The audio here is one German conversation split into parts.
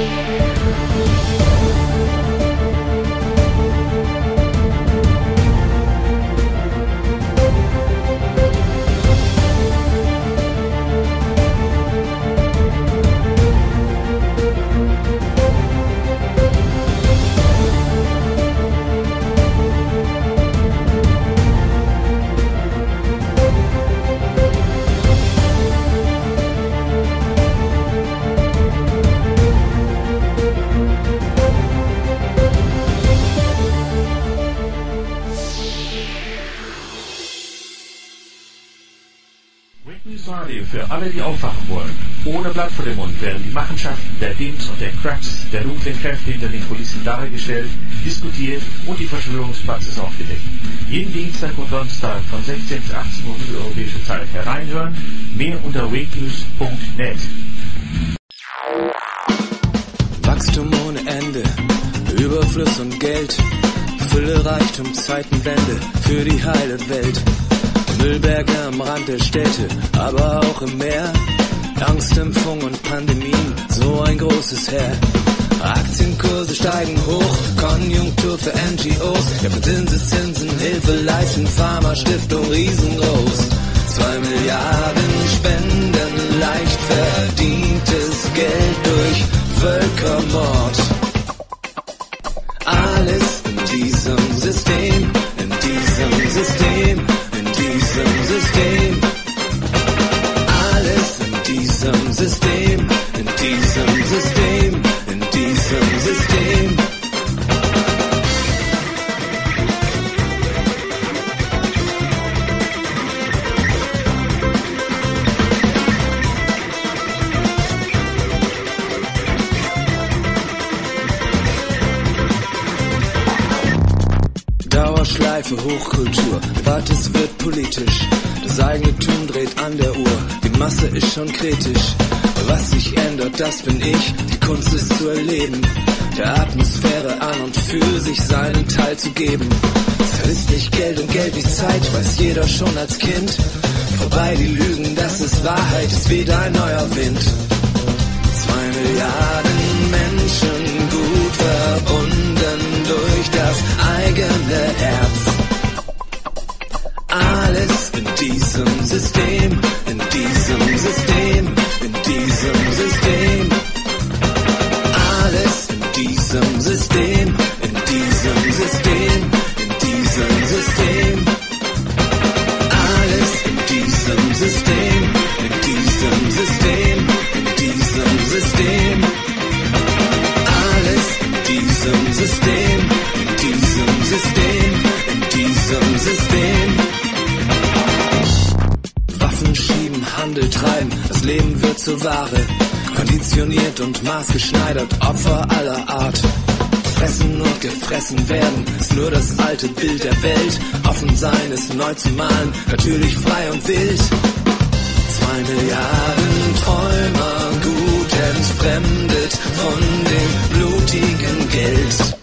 Für alle, die aufwachen wollen. Ohne Blatt vor dem Mund werden die Machenschaften der Dims und der Cracks, der dunklen Kräfte hinter den Kulissen dargestellt, diskutiert und die Verschwörungspraxis aufgedeckt. Jeden Dienstag und Donnerstag von 16 bis 18 Uhr mitteleuropäische Zeit hereinhören. Mehr unter wakenews.net. Wachstum ohne Ende, Überfluss und Geld, Fülle, Reichtum, Zeitenwende für die heile Welt. Müllberge am Rand der Städte, aber auch im Meer. Angstimpfung und Pandemien, so ein großes Heer. Aktienkurse steigen hoch, Konjunktur für NGOs. Ja, für Zinseszinsen Hilfe leisten, Pharma-Stiftung riesengroß. 2 Milliarden Spenden, leicht verdientes Geld durch Völkermord. Alles in diesem System, in diesem System. System. Alles in diesem System, in diesem System, in diesem System. Dauerschleife, Hochkultur, wart es wird politisch. Das Eigentum dreht an der Uhr, die Masse ist schon kritisch. Was sich ändert, das bin ich, die Kunst ist zu erleben, der Atmosphäre an und für sich seinen Teil zu geben. Es ist nicht Geld und Geld nicht Zeit, weiß jeder schon als Kind. Vorbei die Lügen, das ist Wahrheit, es weht ein neuer Wind. 2 Milliarden Menschen gut verbunden durch das eigene Herz. Alles in diesem System, in diesem System, in diesem System. Alles in diesem System, in diesem System, in diesem System. Alles in diesem System, in diesem System, in diesem System. Alles in diesem System, in diesem System, in diesem System. Waffen schieben, Handel treiben, das Leben wird zur Ware. Konditioniert und maßgeschneidert, Opfer aller Art. Fressen und gefressen werden, ist nur das alte Bild der Welt. Offen sein ist neu zu malen, natürlich frei und wild. 2 Milliarden Träumer, gut entfremdet von dem blutigen Geld.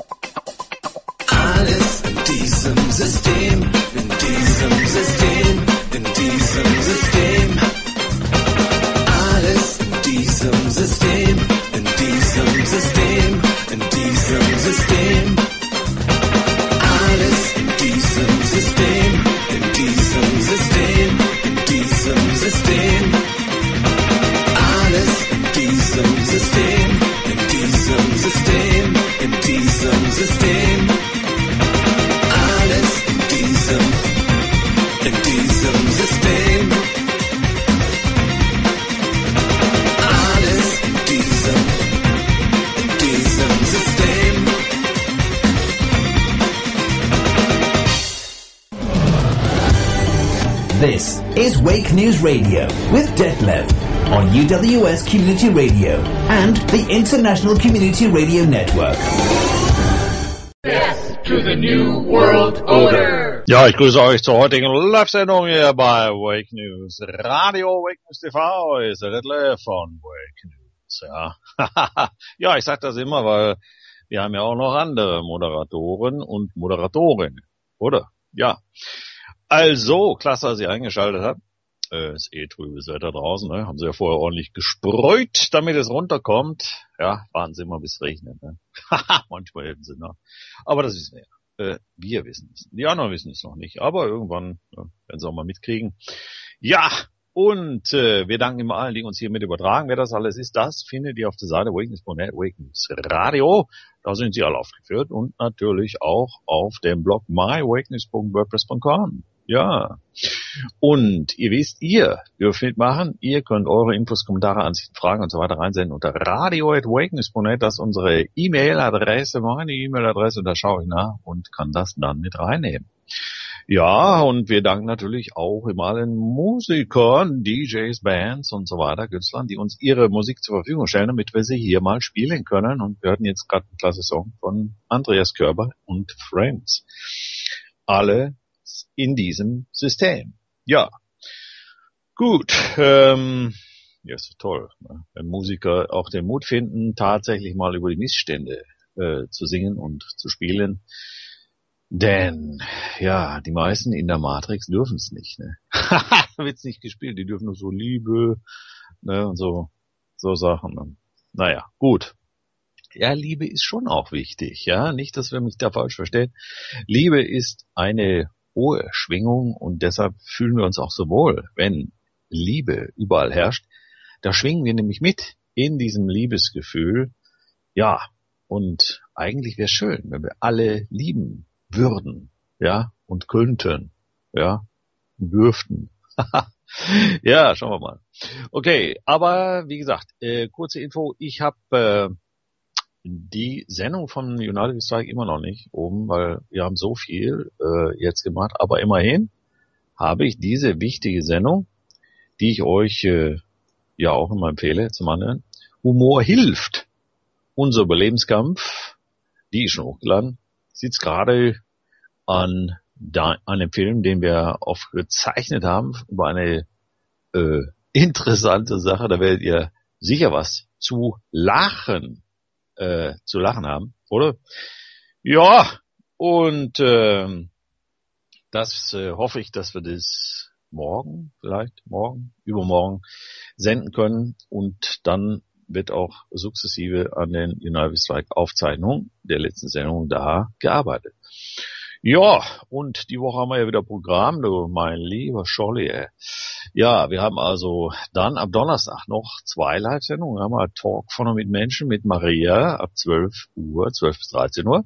Alles in diesem System, in diesem System, in diesem System. Alles in diesem System, in diesem System, in diesem System. Alles in diesem System, in diesem System, in diesem System. Alles in diesem System, in diesem System, in diesem System. Alles in diesem System. Alles in diesem System. This is Wake News Radio with Detlef on UWS Community Radio and the International Community Radio Network. Yes to the New World Order! Ja, ich grüße euch zur heutigen Live-Sendung hier bei Wake News Radio, Wake News TV, ist der Detlef von Wake News, ja. Ja, ich sag das immer, weil wir haben ja auch noch andere Moderatoren und Moderatorinnen, oder? Ja. Also, klasse, dass ihr eingeschaltet habt. ist trübes Wetter draußen, ne? Haben sie ja vorher ordentlich gesprüht, damit es runterkommt. Ja, warten sie mal, bis es regnet, ne? Manchmal helfen sie noch. Aber das wissen wir ja. Wir wissen es. Die anderen wissen es noch nicht. Aber irgendwann werden sie auch mal mitkriegen. Ja, und wir danken immer allen, die uns hier mit übertragen. Wer das alles ist, das findet ihr auf der Seite Wakeness.net, Wakeness Radio. Da sind sie alle aufgeführt. Und natürlich auch auf dem Blog mywakeness.wordpress.com. Ja. Und ihr wisst, ihr dürft mitmachen. Ihr könnt eure Infos, Kommentare, Ansichten, Fragen und so weiter reinsenden unter radio@wakeness.net. Das ist unsere E-Mail-Adresse, meine E-Mail-Adresse. Und da schaue ich nach und kann das dann mit reinnehmen. Ja, und wir danken natürlich auch immer allen Musikern, DJs, Bands und so weiter, Künstlern, die uns ihre Musik zur Verfügung stellen, damit wir sie hier mal spielen können. Und wir hatten jetzt gerade einen klasse Song von Andreas Körber und Friends. Alle in diesem System. Ja, gut. Ja, ist toll, ne? Wenn Musiker auch den Mut finden, tatsächlich mal über die Missstände zu singen und zu spielen. Denn, ja, die meisten in der Matrix dürfen es nicht, ne? Da wird's nicht gespielt, die dürfen nur so Liebe, ne, und so Sachen. Ne? Naja, gut. Ja, Liebe ist schon auch wichtig, ja, nicht, dass wir mich da falsch verstehen. Liebe ist eine hohe Schwingung und deshalb fühlen wir uns auch so wohl, wenn Liebe überall herrscht. Da schwingen wir nämlich mit in diesem Liebesgefühl. Ja, und eigentlich wäre es schön, wenn wir alle lieben würden, ja, und könnten, ja, dürften. Ja, schauen wir mal. Okay, aber wie gesagt, kurze Info, ich habe die Sendung von United We Strike immer noch nicht oben, weil wir haben so viel jetzt gemacht, aber immerhin habe ich diese wichtige Sendung, die ich euch ja auch immer empfehle zum anderen. Humor hilft. Unser Überlebenskampf, die ist schon hochgeladen. Sitzt gerade an einem Film, den wir aufgezeichnet haben, über eine interessante Sache. Da werdet ihr sicher was zu lachen haben, oder? Ja, und das hoffe ich, dass wir das übermorgen senden können und dann wird auch sukzessive an den United Strike Aufzeichnungen der letzten Sendung da gearbeitet. Ja, und die Woche haben wir ja wieder Programm, du mein lieber Scholli. Ja, wir haben also dann am Donnerstag noch 2 Live-Sendungen. Haben wir Talk von und mit Menschen mit Maria ab 12 bis 13 Uhr.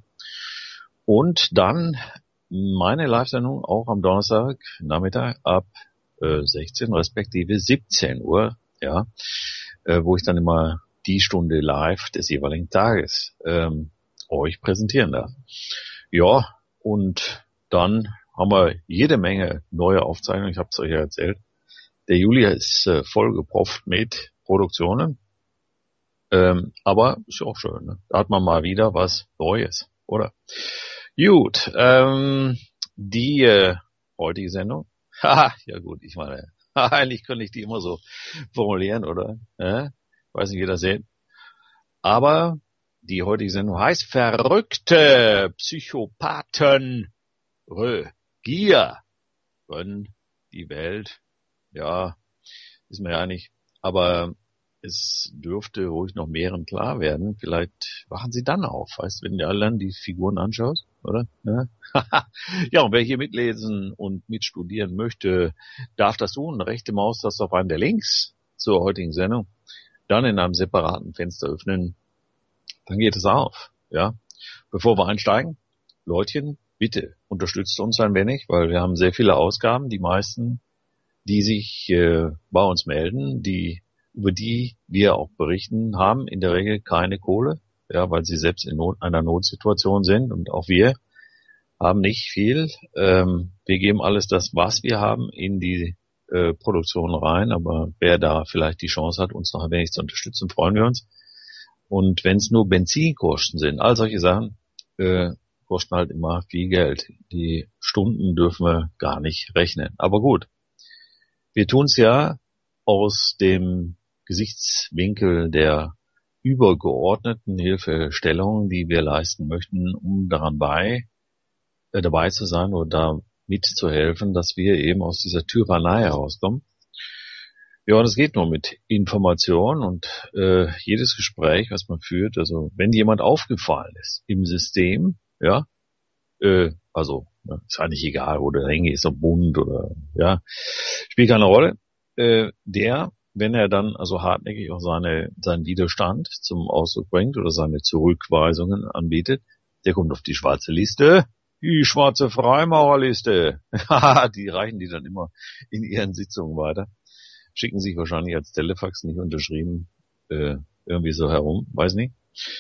Und dann meine Live-Sendung auch am Donnerstag Nachmittag ab 16 respektive 17 Uhr, ja, wo ich dann immer die Stunde live des jeweiligen Tages euch präsentieren darf. Ja, und dann haben wir jede Menge neue Aufzeichnungen. Ich habe es euch ja erzählt. Der Julia ist vollgepropft mit Produktionen. Aber ist ja auch schön, ne? Da hat man mal wieder was Neues, oder? Gut, die heutige Sendung. Ja gut, ich meine, eigentlich könnte ich die immer so formulieren, oder? Weiß nicht, wie das sehen. Aber die heutige Sendung heißt Verrückte Psychopathen regieren die Welt. Ja, ist mir ja nicht. Aber es dürfte ruhig noch mehreren klar werden. Vielleicht wachen sie dann auf, weißt du, wenn du alle dann die Figuren anschaust, oder? Ja, und wer hier mitlesen und mitstudieren möchte, darf das tun. Rechte Maustaste auf einen der Links zur heutigen Sendung. Dann in einem separaten Fenster öffnen. Dann geht es auf, ja. Bevor wir einsteigen, Leutchen, bitte unterstützt uns ein wenig, weil wir haben sehr viele Ausgaben. Die meisten, die sich bei uns melden, über die wir auch berichten, haben in der Regel keine Kohle, ja, weil sie selbst in einer Notsituation sind und auch wir haben nicht viel. Wir geben alles das, was wir haben, in die Produktion rein, aber wer da vielleicht die Chance hat, uns noch ein wenig zu unterstützen, freuen wir uns. Und wenn es nur Benzinkosten sind, all solche Sachen, kosten halt immer viel Geld. Die Stunden dürfen wir gar nicht rechnen. Aber gut, wir tun es ja aus dem Gesichtswinkel der übergeordneten Hilfestellung, die wir leisten möchten, um dabei zu sein oder da mitzuhelfen, dass wir eben aus dieser Tyrannei herauskommen. Ja, und es geht nur mit Information und jedes Gespräch, was man führt, also wenn jemand aufgefallen ist im System, ja, also ist eigentlich egal, wo der hängt, ist er bunt oder ja, spielt keine Rolle. Der, wenn er dann also hartnäckig auch seinen Widerstand zum Ausdruck bringt oder seine Zurückweisungen anbietet, der kommt auf die schwarze Liste, die schwarze Freimaurerliste. Die reichen die dann immer in ihren Sitzungen weiter. Schicken sich wahrscheinlich als Telefax nicht unterschrieben irgendwie so herum, weiß nicht.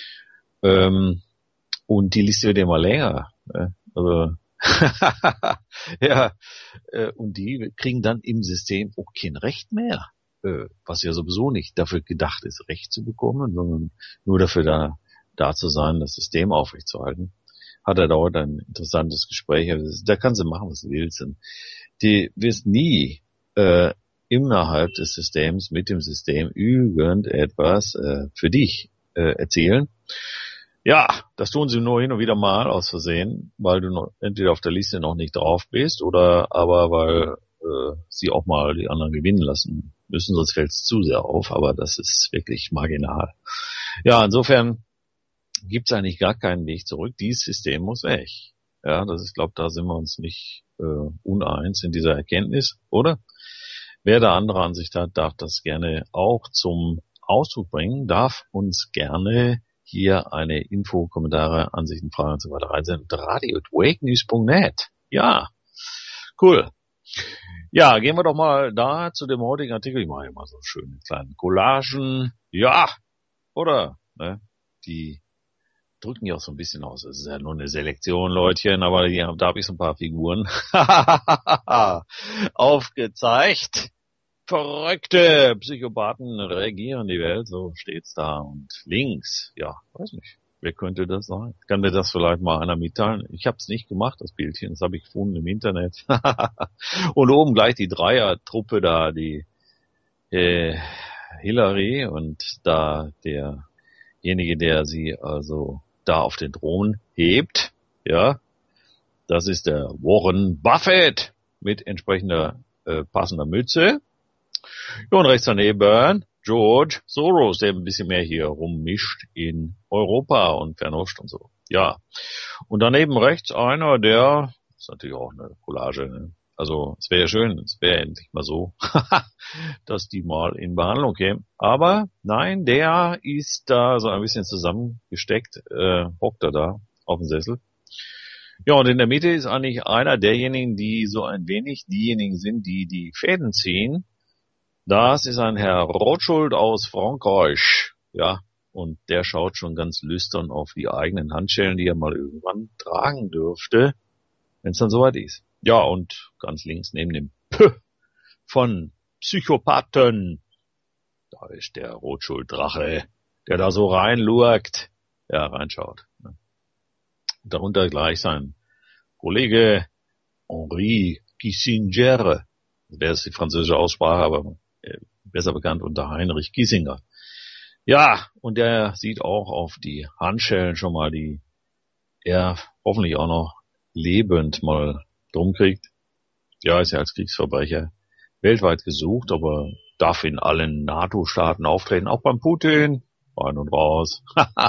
Und die Liste wird immer länger. Also ja, und die kriegen dann im System auch kein Recht mehr, was ja sowieso nicht dafür gedacht ist, Recht zu bekommen, sondern nur dafür da zu sein, das System aufrechtzuerhalten. Hat er dort ein interessantes Gespräch. Da kannst du machen, was du willst. Und die wirst nie innerhalb des Systems, mit dem System irgendetwas für dich erzählen. Ja, das tun sie nur hin und wieder mal aus Versehen, weil du noch entweder auf der Liste noch nicht drauf bist oder aber weil sie auch mal die anderen gewinnen lassen müssen, sonst fällt es zu sehr auf, aber das ist wirklich marginal. Ja, insofern gibt es eigentlich gar keinen Weg zurück. Dieses System muss weg. Ja, ich glaube, da sind wir uns nicht uneins in dieser Erkenntnis, oder? Wer da andere Ansicht hat, darf das gerne auch zum Ausdruck bringen, darf uns gerne hier eine Info, Kommentare, Ansichten, Fragen und so weiter reinsenden. radio@wakenews.net. Ja, cool. Ja, gehen wir doch mal da zu dem heutigen Artikel. Ich mache immer so schöne kleine Collagen. Ja, oder? Ne? Die drücken ja auch so ein bisschen aus. Es ist ja nur eine Selektion, Leutchen, aber da habe ich so ein paar Figuren aufgezeigt. Verrückte Psychopathen regieren die Welt, so steht's da. Und links, ja, weiß nicht, wer könnte das sein? Kann mir das vielleicht mal einer mitteilen? Ich habe es nicht gemacht, das Bildchen, das habe ich gefunden im Internet. Und oben gleich die Dreiertruppe da, die Hillary und da derjenige, der sie also da auf den Thron hebt, ja, das ist der Warren Buffett mit entsprechender passender Mütze. Ja, und rechts daneben George Soros, der ein bisschen mehr hier rummischt in Europa und Fernost und so. Ja. Und daneben rechts einer, der, das ist natürlich auch eine Collage, ne? Also es wäre ja schön, es wäre endlich mal so, dass die mal in Behandlung kämen. Aber nein, der ist da so ein bisschen zusammengesteckt, hockt er da auf dem Sessel. Ja, und in der Mitte ist eigentlich einer derjenigen, die so ein wenig diejenigen sind, die die Fäden ziehen. Das ist ein Herr Rothschild aus Frankreich. Ja, und der schaut schon ganz lüstern auf die eigenen Handschellen, die er mal irgendwann tragen dürfte, wenn es dann soweit ist. Ja, und ganz links neben dem P von Psychopathen, da ist der Rothschild-Drache, der da so reinlurkt, ja, reinschaut. Darunter gleich sein Kollege Henri Kissinger, das ist die französische Aussprache, aber besser bekannt unter Heinrich Kissinger. Ja, und der sieht auch auf die Handschellen schon mal, die er hoffentlich auch noch lebend mal drum kriegt. Ja, ist ja als Kriegsverbrecher weltweit gesucht, aber darf in allen NATO-Staaten auftreten, auch beim Putin, rein und raus.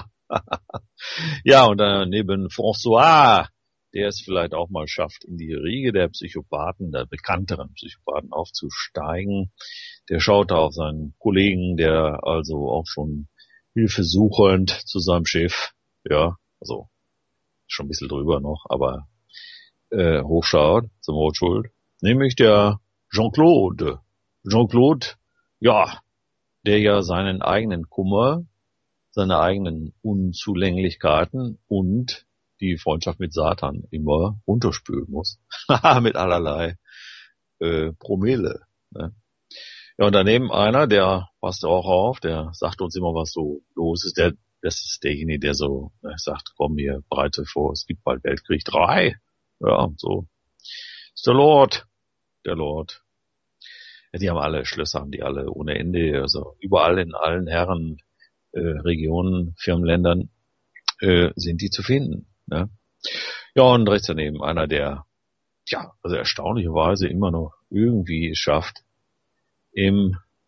Ja, und neben François, der es vielleicht auch mal schafft, in die Riege der Psychopathen, der bekannteren Psychopathen aufzusteigen. Der schaut da auf seinen Kollegen, der also auch schon hilfesuchend zu seinem Schiff, ja, also schon ein bisschen drüber noch, aber hochschaut zum Rothschild, nämlich der Jean-Claude. Jean-Claude, ja, der ja seinen eigenen Kummer, seine eigenen Unzulänglichkeiten und die Freundschaft mit Satan immer runterspülen muss. Mit allerlei Promille. Ne? Ja, und daneben einer, der passt auch auf, der sagt uns immer, was so los ist. Das ist derjenige, der so sagt, komm hier, bereite vor, es gibt bald Weltkrieg 3. Ja, so. Ist der Lord. Der Lord. Ja, die haben alle Schlösser, haben die alle ohne Ende. Also überall in allen Herren Regionen, Firmenländern sind die zu finden. Ne? Ja, und rechts daneben einer, der ja, also erstaunlicherweise immer noch irgendwie es schafft, im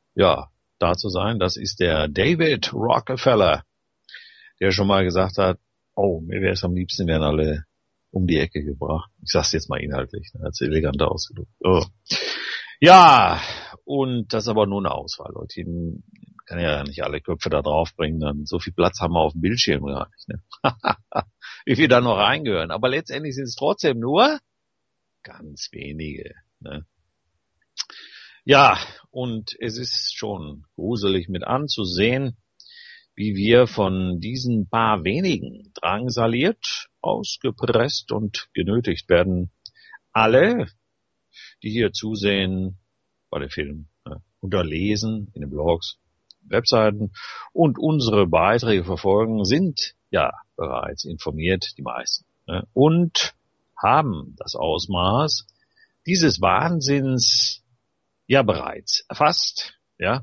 da zu sein. Das ist der David Rockefeller, der schon mal gesagt hat, mir wäre es am liebsten, wären alle um die Ecke gebracht. Ich sag's jetzt mal inhaltlich, als eleganter ausgedrückt. Ja, und das ist aber nur eine Auswahl, Leute. Ich kann ja nicht alle Köpfe da drauf bringen, dann so viel Platz haben wir auf dem Bildschirm gar nicht. Ne? Wie viel da noch reingehören. Aber letztendlich sind es trotzdem nur ganz wenige. Ne? Ja, und es ist schon gruselig mit anzusehen, wie wir von diesen paar wenigen drangsaliert, ausgepresst und genötigt werden, alle, die hier zusehen, bei den Filmen, oder lesen in den Blogs, Webseiten und unsere Beiträge verfolgen, sind ja bereits informiert, die meisten, und haben das Ausmaß dieses Wahnsinns ja bereits erfasst, ja.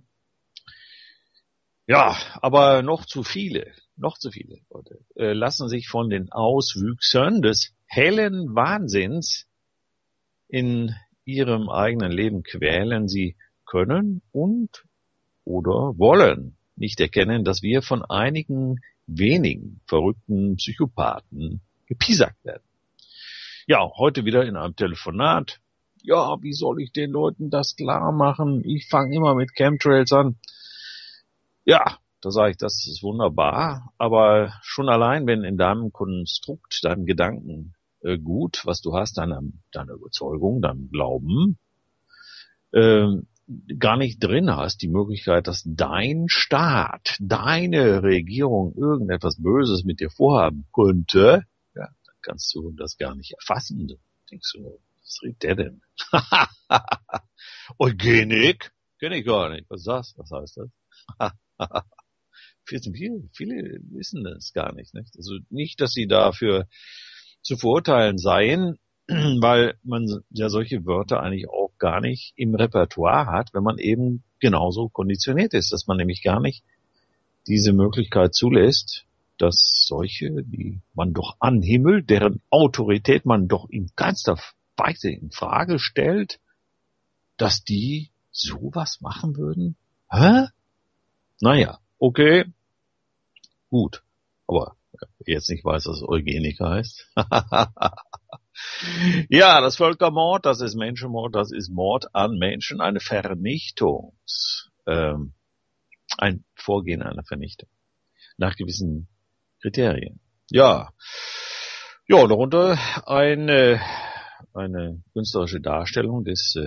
Ja, aber noch zu viele Leute lassen sich von den Auswüchsen des hellen Wahnsinns in ihrem eigenen Leben quälen. Sie können und oder wollen nicht erkennen, dass wir von einigen wenigen verrückten Psychopathen gepiesackt werden. Ja, heute wieder in einem Telefonat. Ja, wie soll ich den Leuten das klar machen? Ich fange immer mit Chemtrails an. Ja, da sage ich, das ist wunderbar, aber schon allein, wenn in deinem Konstrukt, deinem Gedanken gut, was du hast, deine Überzeugung, dein Glauben, gar nicht drin hast, die Möglichkeit, dass dein Staat, deine Regierung irgendetwas Böses mit dir vorhaben könnte, ja, dann kannst du das gar nicht erfassen. Dann denkst du, was redet der denn? Eugenik? Kenn ich gar nicht. Was ist das? Was heißt das? Viele wissen das gar nicht. Also nicht, dass sie dafür zu verurteilen seien, weil man ja solche Wörter eigentlich auch gar nicht im Repertoire hat, wenn man eben genauso konditioniert ist, dass man nämlich gar nicht diese Möglichkeit zulässt, dass solche, die man doch anhimmelt, deren Autorität man doch in keinster Weise in Frage stellt, dass die sowas machen würden? Naja, okay, gut, aber jetzt nicht weiß, was Eugenik heißt. Ja, das Völkermord, das ist Menschenmord, das ist Mord an Menschen, eine Vernichtung, ein Vorgehen einer Vernichtung nach gewissen Kriterien. Ja, darunter eine künstlerische Darstellung des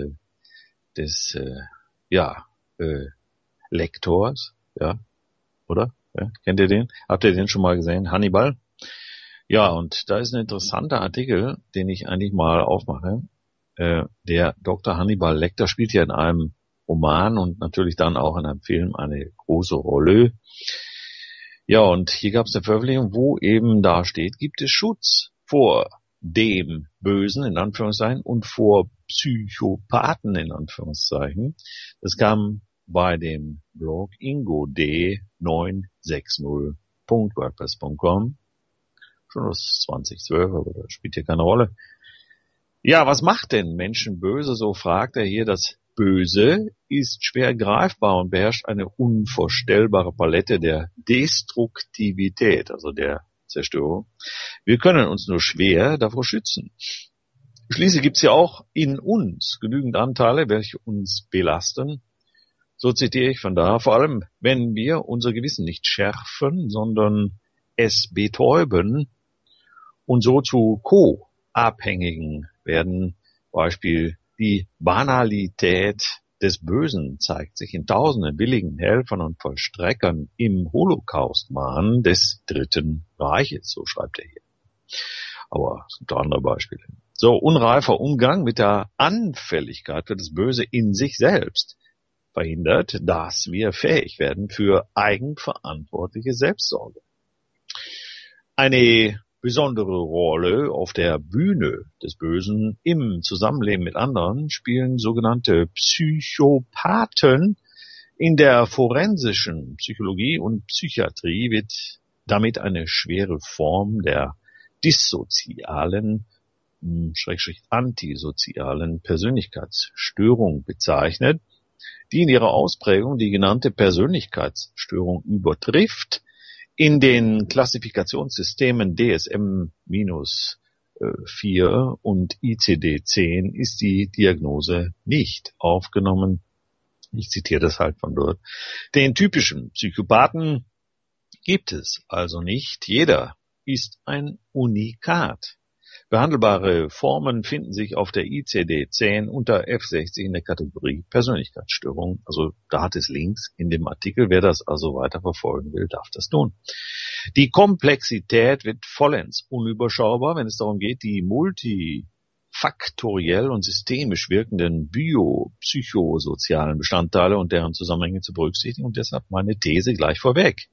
Lektors, ja, oder? Ja, kennt ihr den? Habt ihr den schon mal gesehen? Hannibal? Ja, und da ist ein interessanter Artikel, den ich eigentlich mal aufmache. Der Dr. Hannibal Lecter spielt ja in einem Roman und natürlich dann auch in einem Film eine große Rolle. Ja, und hier gab es eine Veröffentlichung, wo eben da steht, gibt es Schutz vor dem Bösen, in Anführungszeichen, und vor Psychopathen, in Anführungszeichen. Das kam bei dem Blog ingod960.wordpress.com. Schon aus 2012, aber das spielt hier keine Rolle. Ja, was macht denn Menschen böse? So fragt er hier. Das Böse ist schwer greifbar und beherrscht eine unvorstellbare Palette der Destruktivität, also der Zerstörung. Wir können uns nur schwer davor schützen. Schließlich gibt es ja auch in uns genügend Anteile, welche uns belasten. So zitiere ich von daher, vor allem wenn wir unser Gewissen nicht schärfen, sondern es betäuben und so zu Co-Abhängigen werden. Beispiel die Banalität des Bösen zeigt sich in tausenden billigen Helfern und Vollstreckern im Holocaust-Mahn des Dritten Reiches, so schreibt er hier. Aber es gibt auch andere Beispiele. So, unreifer Umgang mit der Anfälligkeit für das Böse in sich selbst verhindert, dass wir fähig werden für eigenverantwortliche Selbstsorge. Eine besondere Rolle auf der Bühne des Bösen im Zusammenleben mit anderen spielen sogenannte Psychopathen. In der forensischen Psychologie und Psychiatrie wird damit eine schwere Form der dissozialen, / antisozialen Persönlichkeitsstörung bezeichnet. die in ihrer Ausprägung die genannte Persönlichkeitsstörung übertrifft. In den Klassifikationssystemen DSM-4 und ICD-10 ist die Diagnose nicht aufgenommen. Ich zitiere das halt von dort. Den typischen Psychopathen gibt es also nicht. Jeder ist ein Unikat. Behandelbare Formen finden sich auf der ICD-10 unter F60 in der Kategorie Persönlichkeitsstörung. Also da hat es Links in dem Artikel. Wer das also weiter verfolgen will, darf das tun. Die Komplexität wird vollends unüberschaubar, wenn es darum geht, die multifaktoriell und systemisch wirkenden biopsychosozialen Bestandteile und deren Zusammenhänge zu berücksichtigen. Und deshalb meine These gleich vorweg.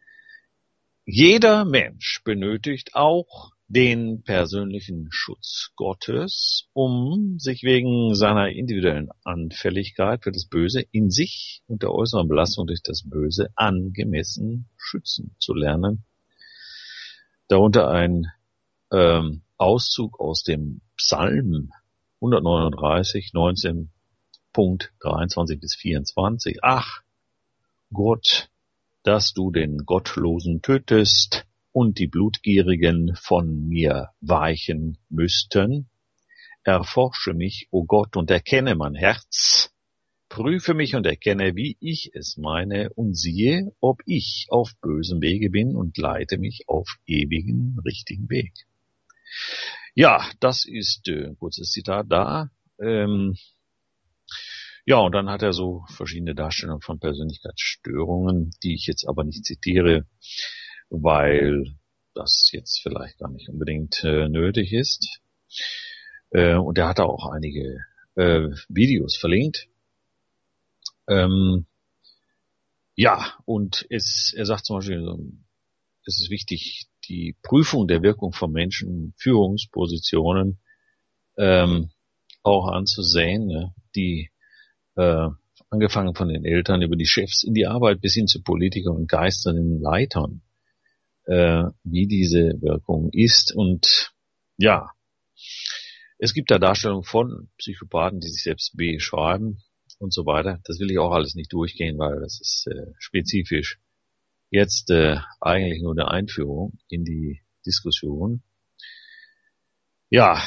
Jeder Mensch benötigt auch den persönlichen Schutz Gottes, um sich wegen seiner individuellen Anfälligkeit für das Böse in sich und der äußeren Belastung durch das Böse angemessen schützen zu lernen. Darunter ein Auszug aus dem Psalm 139, 19.23 bis 24. Ach, Gott, dass du den Gottlosen tötest und die Blutgierigen von mir weichen müssten. Erforsche mich, o Gott, und erkenne mein Herz. Prüfe mich und erkenne, wie ich es meine, und siehe, ob ich auf bösem Wege bin, und leite mich auf ewigen, richtigen Weg. Ja, das ist ein kurzes Zitat da. Ja, und dann hat er so verschiedene Darstellungen von Persönlichkeitsstörungen, die ich jetzt aber nicht zitiere, weil das jetzt vielleicht gar nicht unbedingt nötig ist. Und er hat auch einige Videos verlinkt. Ja, und er sagt zum Beispiel, es ist wichtig, die Prüfung der Wirkung von Menschen in Führungspositionen auch anzusehen, ne, die angefangen von den Eltern über die Chefs in die Arbeit bis hin zu Politikern und geisternden Leitern, wie diese Wirkung ist. Und ja, es gibt da Darstellungen von Psychopathen, die sich selbst beschreiben und so weiter. Das will ich auch alles nicht durchgehen, weil das ist spezifisch jetzt eigentlich nur eine Einführung in die Diskussion. Ja,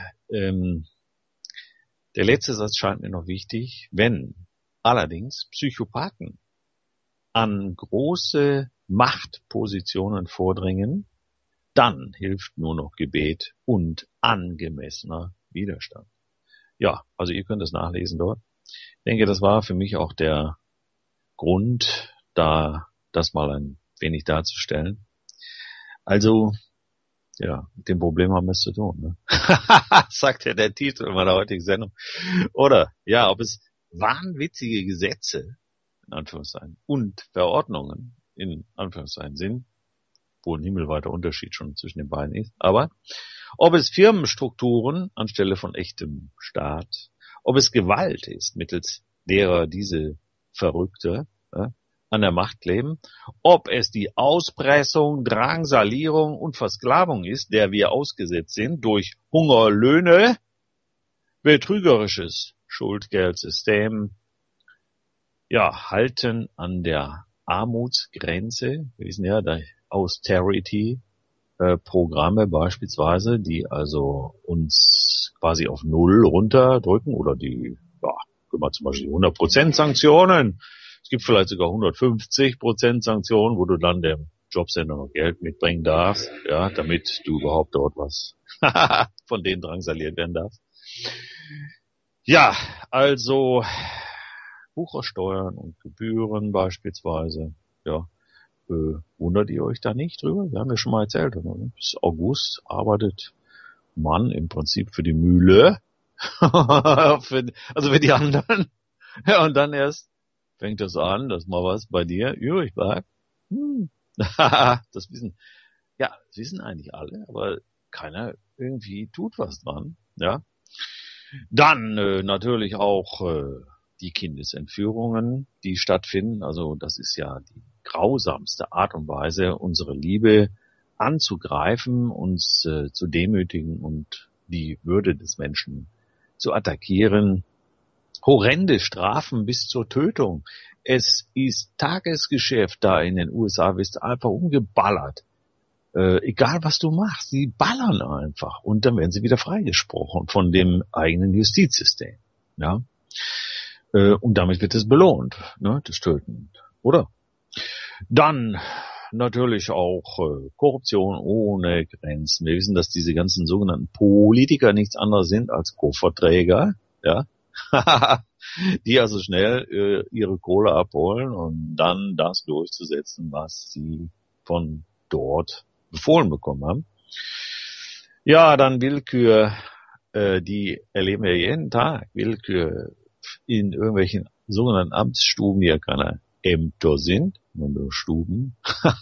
der letzte Satz scheint mir noch wichtig. Wenn allerdings Psychopathen an große Machtpositionen vordringen, dann hilft nur noch Gebet und angemessener Widerstand. Ja, also ihr könnt es nachlesen dort. Ich denke, das war für mich auch der Grund, da das mal ein wenig darzustellen. Also, ja, mit dem Problem haben wir es zu tun, ne? Sagt ja der Titel meiner heutigen Sendung. Oder, ja, ob es wahnwitzige Gesetze, in Anführungszeichen, und Verordnungen, in Anführungszeichen, sind, wo ein himmelweiter Unterschied schon zwischen den beiden ist, aber ob es Firmenstrukturen anstelle von echtem Staat, ob es Gewalt ist, mittels derer diese Verrückte an der Macht kleben, ob es die Auspressung, Drangsalierung und Versklavung ist, der wir ausgesetzt sind durch Hungerlöhne, betrügerisches Schuldgeldsystem, ja, halten an der Armutsgrenze, wir wissen ja, der Austerity-Programme beispielsweise, die also uns quasi auf Null runterdrücken oder die, ja, guck mal zum Beispiel 100% Sanktionen. Es gibt vielleicht sogar 150% Sanktionen, wo du dann dem Jobcenter noch Geld mitbringen darfst, ja, damit du überhaupt dort was von denen drangsaliert werden darfst. Ja, also Wuchersteuern und Gebühren beispielsweise, ja, wundert ihr euch da nicht drüber? Wir haben ja schon mal erzählt, bis August arbeitet man im Prinzip für die Mühle, also für die anderen, ja, und dann erst fängt das an, dass mal was bei dir übrig bleibt. Das wissen eigentlich alle, aber keiner irgendwie tut was dran, ja. Dann natürlich auch die Kindesentführungen, die stattfinden. Also das ist ja die grausamste Art und Weise, unsere Liebe anzugreifen, uns zu demütigen und die Würde des Menschen zu attackieren. horrende Strafen bis zur Tötung. Es ist Tagesgeschäft da in den USA, wirst einfach umgeballert. Egal was du machst, die ballern einfach und dann werden sie wieder freigesprochen von dem eigenen Justizsystem. Ja, und damit wird es belohnt, ne, das Töten, oder? Dann natürlich auch Korruption ohne Grenzen. Wir wissen, dass diese ganzen sogenannten Politiker nichts anderes sind als Kofferträger, ja, die also schnell ihre Kohle abholen und dann das durchzusetzen, was sie von dort befohlen bekommen haben. Ja, dann Willkür, die erleben wir jeden Tag. Willkür in irgendwelchen sogenannten Amtsstuben, die ja keine Ämter sind, nur Stuben.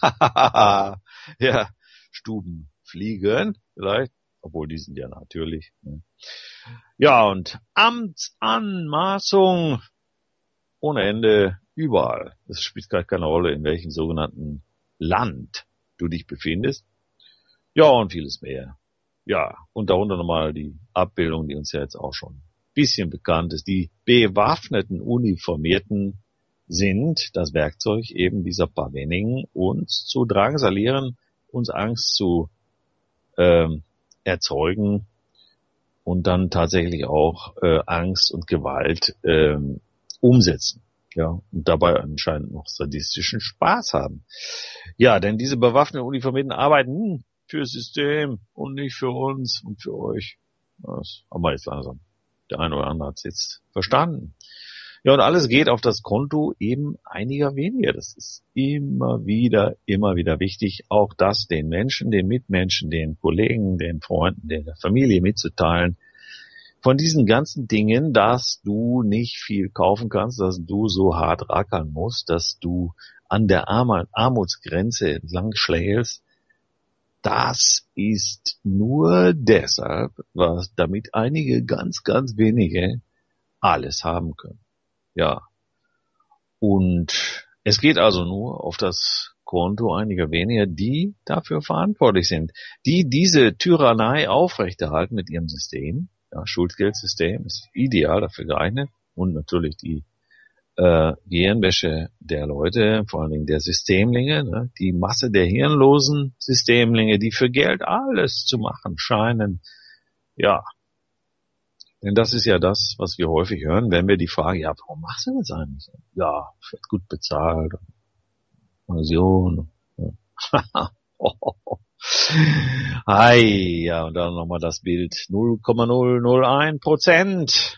Ja, Stuben fliegen vielleicht, obwohl die sind ja natürlich. Ne? Ja, und Amtsanmaßung ohne Ende überall. Es spielt gar keine Rolle, in welchem sogenannten Land du dich befindest. Ja, und vieles mehr. Ja, und darunter nochmal die Abbildung, die uns ja jetzt auch schon ein bisschen bekannt ist. Die bewaffneten Uniformierten sind das Werkzeug eben dieser paar wenigen, uns zu drangsalieren, uns Angst zu erzeugen und dann tatsächlich auch Angst und Gewalt umsetzen. Ja, und dabei anscheinend noch sadistischen Spaß haben. Ja, denn diese bewaffneten Uniformierten arbeiten fürs System und nicht für uns und für euch. Das haben wir jetzt langsam. Der eine oder andere hat es jetzt verstanden. Ja, und alles geht auf das Konto eben einiger weniger. Das ist immer wieder wichtig, auch das den Menschen, den Mitmenschen, den Kollegen, den Freunden, der Familie mitzuteilen. Von diesen ganzen Dingen, dass du nicht viel kaufen kannst, dass du so hart rackern musst, dass du an der Armutsgrenze entlang schlägst, das ist nur deshalb, damit einige ganz wenige alles haben können. Ja. Und es geht also nur auf das Konto einiger weniger, die dafür verantwortlich sind, die diese Tyrannei aufrechterhalten mit ihrem System. Ja, Schuldgeldsystem ist ideal dafür geeignet und natürlich die Gehirnwäsche der Leute, vor allen Dingen der Systemlinge, ne, die Masse der hirnlosen Systemlinge, die für Geld alles zu machen scheinen. Ja, denn das ist ja das, was wir häufig hören, wenn wir die Frage, ja, warum machst du das eigentlich? Ja, wird gut bezahlt, Pension. Ja. Hi, ja, und dann nochmal das Bild 0,001%.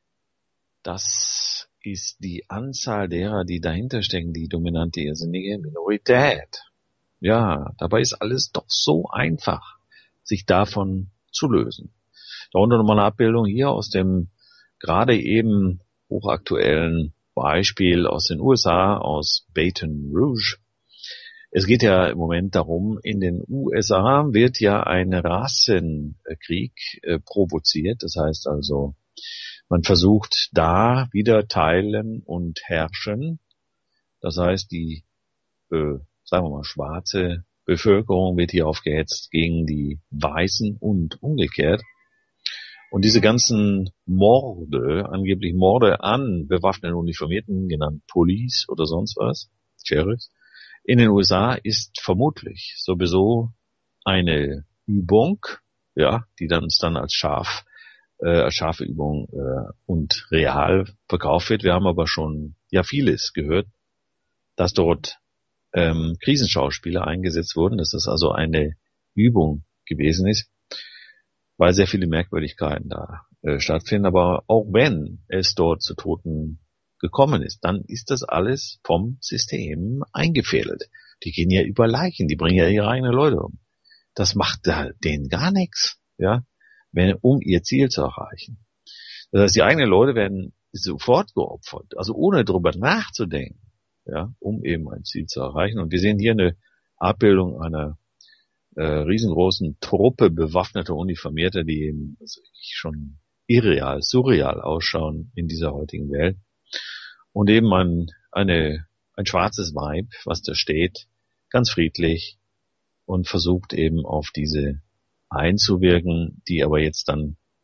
Das ist die Anzahl derer, die dahinter stecken, die dominante irrsinnige Minorität. Ja, dabei ist alles doch so einfach, sich davon zu lösen. Darunter nochmal eine Abbildung hier aus dem gerade eben hochaktuellen Beispiel aus den USA, aus Baton Rouge. Es geht ja im Moment darum, in den USA wird ja ein Rassenkrieg provoziert. Das heißt also, man versucht da wieder teilen und herrschen. Das heißt, die, sagen wir mal, schwarze Bevölkerung wird hier aufgehetzt gegen die Weißen und umgekehrt. Und diese ganzen Morde, angeblich Morde an bewaffneten Uniformierten, genannt Police oder sonst was, Sheriffs, in den USA ist vermutlich sowieso eine Übung, ja, die dann uns dann als scharfe Übung und real verkauft wird. Wir haben aber schon ja vieles gehört, dass dort Krisenschauspieler eingesetzt wurden, dass das also eine Übung gewesen ist, weil sehr viele Merkwürdigkeiten da stattfinden. Aber auch wenn es dort zu Toten gekommen ist, dann ist das alles vom System eingefädelt. Die gehen ja über Leichen, die bringen ja ihre eigenen Leute um. Das macht denen gar nichts, ja, um ihr Ziel zu erreichen. Das heißt, die eigenen Leute werden sofort geopfert, also ohne drüber nachzudenken, ja, um eben ein Ziel zu erreichen. Und wir sehen hier eine Abbildung einer riesengroßen Truppe bewaffneter Uniformierter, die eben schon irreal, surreal ausschauen in dieser heutigen Welt. Und eben ein schwarzes Weib, was da steht, ganz friedlich und versucht eben auf diese einzuwirken, die aber jetzt dann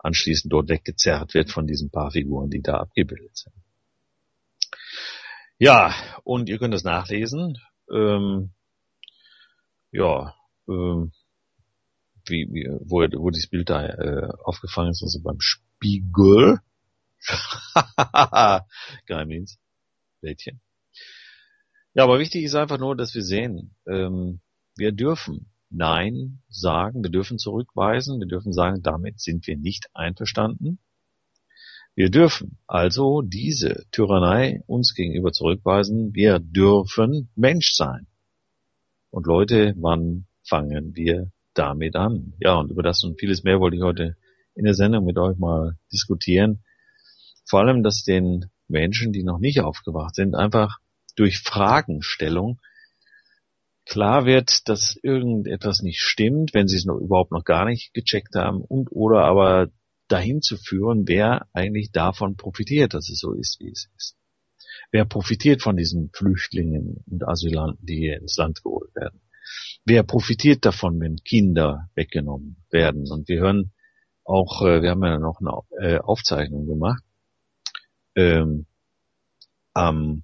anschließend dort weggezerrt wird von diesen paar Figuren, die da abgebildet sind. Ja, und ihr könnt das nachlesen. Wo dieses Bild da aufgefangen ist, also beim Spiegel. Geheimdienst. Blättchen. Ja, aber wichtig ist einfach nur, dass wir sehen, wir dürfen Nein sagen, wir dürfen zurückweisen, wir dürfen sagen, damit sind wir nicht einverstanden. Wir dürfen also diese Tyrannei uns gegenüber zurückweisen. Wir dürfen Mensch sein. Und Leute, wann fangen wir damit an? Ja, und über das und vieles mehr wollte ich heute in der Sendung mit euch mal diskutieren. Vor allem, dass den Menschen, die noch nicht aufgewacht sind, einfach durch Fragenstellung klar wird, dass irgendetwas nicht stimmt, wenn sie es überhaupt noch gar nicht gecheckt haben und oder aber dahin zu führen, wer eigentlich davon profitiert, dass es so ist, wie es ist. Wer profitiert von diesen Flüchtlingen und Asylanten, die hier ins Land geholt werden? Wer profitiert davon, wenn Kinder weggenommen werden? Und wir hören auch, wir haben ja noch eine Aufzeichnung gemacht, wann haben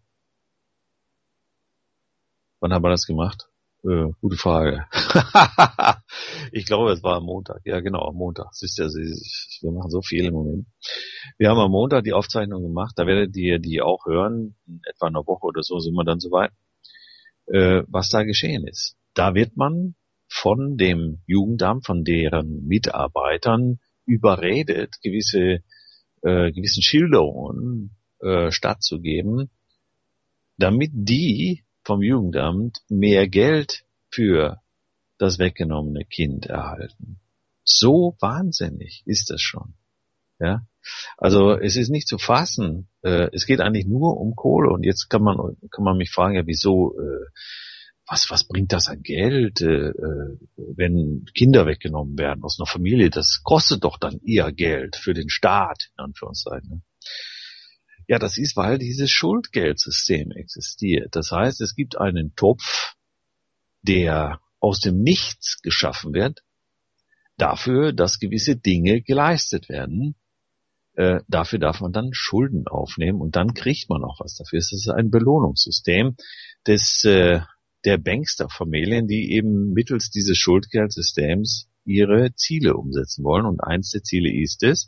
wir das gemacht? Gute Frage. Ich glaube, es war am Montag. Ja, genau, am Montag. Siehst du, wir machen so viel im Moment. Wir haben am Montag die Aufzeichnung gemacht. Da werdet ihr die auch hören. In etwa einer Woche oder so sind wir dann soweit. Was da geschehen ist. Da wird man von dem Jugendamt, von deren Mitarbeitern überredet, gewissen Schilderungen stattzugeben, damit die vom Jugendamt mehr Geld für das weggenommene Kind erhalten. So wahnsinnig ist das schon. Ja, also es ist nicht zu fassen. Es geht eigentlich nur um Kohle. Und jetzt kann man mich fragen, ja, wieso? Was bringt das an Geld, wenn Kinder weggenommen werden aus einer Familie? Das kostet doch dann eher Geld für den Staat, in Anführungszeichen. Ne? Ja, das ist, weil dieses Schuldgeldsystem existiert. Das heißt, es gibt einen Topf, der aus dem Nichts geschaffen wird, dafür, dass gewisse Dinge geleistet werden. Dafür darf man dann Schulden aufnehmen und dann kriegt man auch was dafür. Es ist ein Belohnungssystem der Bankster-Familien, die eben mittels dieses Schuldgeldsystems ihre Ziele umsetzen wollen. Und eins der Ziele ist es,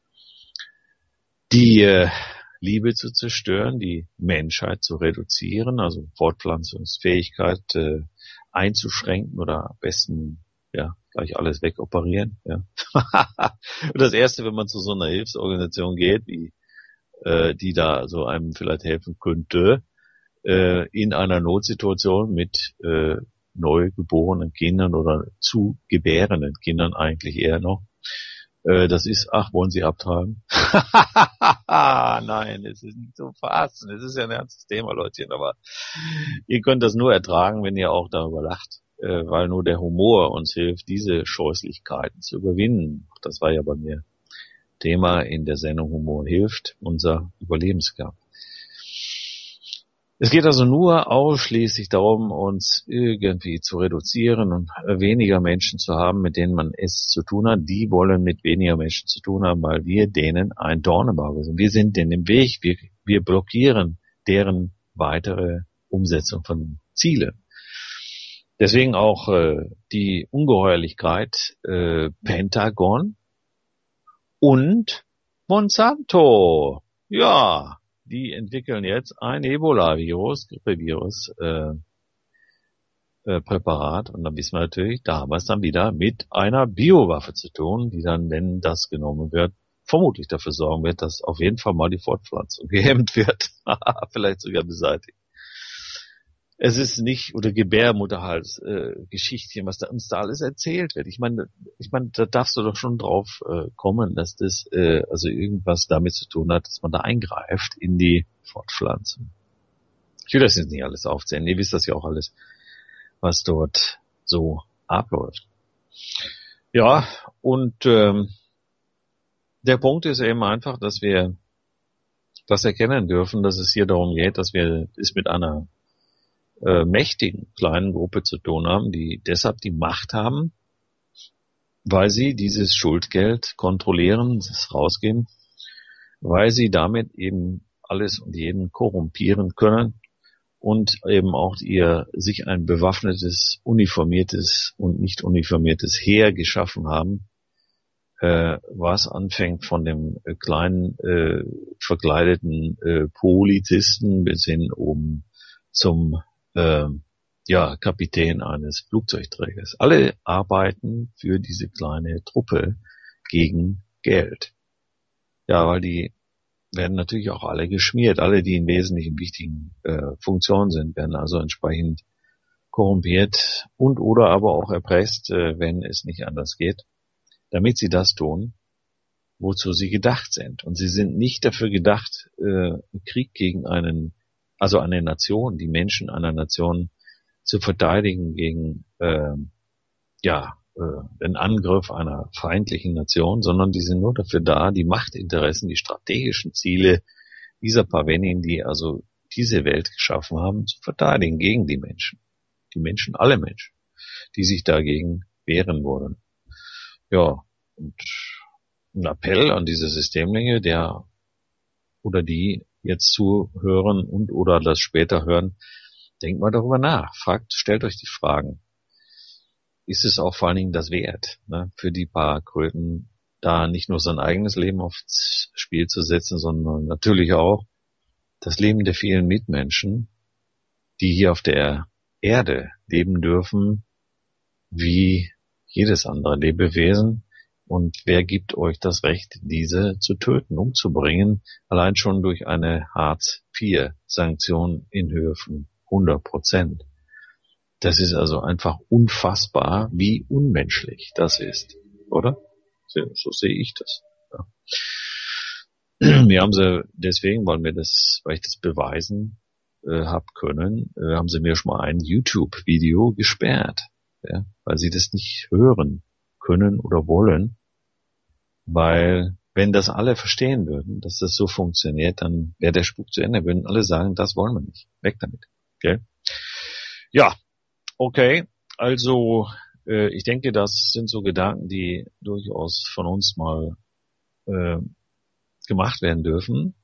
die Liebe zu zerstören, die Menschheit zu reduzieren, also Fortpflanzungsfähigkeit einzuschränken oder am besten ja gleich alles wegoperieren. Ja. Und das Erste, wenn man zu so einer Hilfsorganisation geht, wie die da so einem vielleicht helfen könnte, in einer Notsituation mit neu geborenen Kindern oder zu gebärenden Kindern eigentlich eher noch, das ist, wollen Sie abtreiben? Nein, es ist nicht zu fassen. Es ist ja ein ernstes Thema, Leutchen, aber ihr könnt das nur ertragen, wenn ihr auch darüber lacht, weil nur der Humor uns hilft, diese Scheußlichkeiten zu überwinden. Das war ja bei mir Thema in der Sendung Humor hilft, unser Überlebenskampf. Es geht also nur ausschließlich darum, uns irgendwie zu reduzieren und weniger Menschen zu haben, mit denen man es zu tun hat. Die wollen mit weniger Menschen zu tun haben, weil wir denen ein Dorn im Auge sind. Wir sind denen im Weg. Wir blockieren deren weitere Umsetzung von Zielen. Deswegen auch die Ungeheuerlichkeit Pentagon und Monsanto. Ja. Die entwickeln jetzt ein Ebola-Virus, Grippevirus, Präparat. Und dann wissen wir natürlich, da haben wir es dann wieder mit einer Biowaffe zu tun, die dann, wenn das genommen wird, vermutlich dafür sorgen wird, dass auf jeden Fall mal die Fortpflanzung gehemmt wird. Vielleicht sogar beseitigt. Es ist nicht, oder Gebärmutterhalsgeschichtchen, was da uns da alles erzählt wird. Ich meine, da darfst du doch schon drauf kommen, dass das also irgendwas damit zu tun hat, dass man da eingreift in die Fortpflanzung. Ich will das jetzt nicht alles aufzählen. Ihr wisst das ja auch alles, was dort so abläuft. Ja, und der Punkt ist eben einfach, dass wir das erkennen dürfen, dass es hier darum geht, dass wir es mit einer mächtigen kleinen Gruppe zu tun haben, die deshalb die Macht haben, weil sie dieses Schuldgeld kontrollieren, das rausgeben, weil sie damit eben alles und jeden korrumpieren können und eben auch sich ein bewaffnetes, uniformiertes und nicht uniformiertes Heer geschaffen haben, was anfängt von dem kleinen verkleideten Polizisten bis hin oben zum Kapitän eines Flugzeugträgers. Alle arbeiten für diese kleine Truppe gegen Geld. Ja, weil die werden natürlich auch alle geschmiert. Alle, die in wesentlichen wichtigen Funktionen sind, werden also entsprechend korrumpiert und oder aber auch erpresst, wenn es nicht anders geht, damit sie das tun, wozu sie gedacht sind. Und sie sind nicht dafür gedacht, Krieg gegen eine Nation, die Menschen einer Nation zu verteidigen gegen den Angriff einer feindlichen Nation, sondern die sind nur dafür da, die Machtinteressen, die strategischen Ziele dieser Parvenin, die also diese Welt geschaffen haben, zu verteidigen gegen die Menschen. Die Menschen, alle Menschen, die sich dagegen wehren wollen. Ja, und ein Appell an diese Systemlinge, der oder die jetzt zuhören und oder das später hören, denkt mal darüber nach. Stellt euch die Fragen. Ist es auch vor allen Dingen das wert, für die paar Kröten, da nicht nur sein eigenes Leben aufs Spiel zu setzen, sondern natürlich auch das Leben der vielen Mitmenschen, die hier auf der Erde leben dürfen, wie jedes andere Lebewesen. Und wer gibt euch das Recht, diese zu töten, umzubringen, allein schon durch eine Hartz-IV-Sanktion in Höhe von 100%. Das ist also einfach unfassbar, wie unmenschlich das ist, oder? So sehe ich das. Ja. Wir haben sie deswegen, weil ich das beweisen hab können, haben sie mir schon mal ein YouTube-Video gesperrt, ja, weil sie das nicht hören können oder wollen, weil wenn das alle verstehen würden, dass das so funktioniert, dann wäre der Spuk zu Ende, würden alle sagen, das wollen wir nicht, weg damit, okay? Ja, okay, also ich denke, das sind so Gedanken, die durchaus von uns mal gemacht werden dürfen.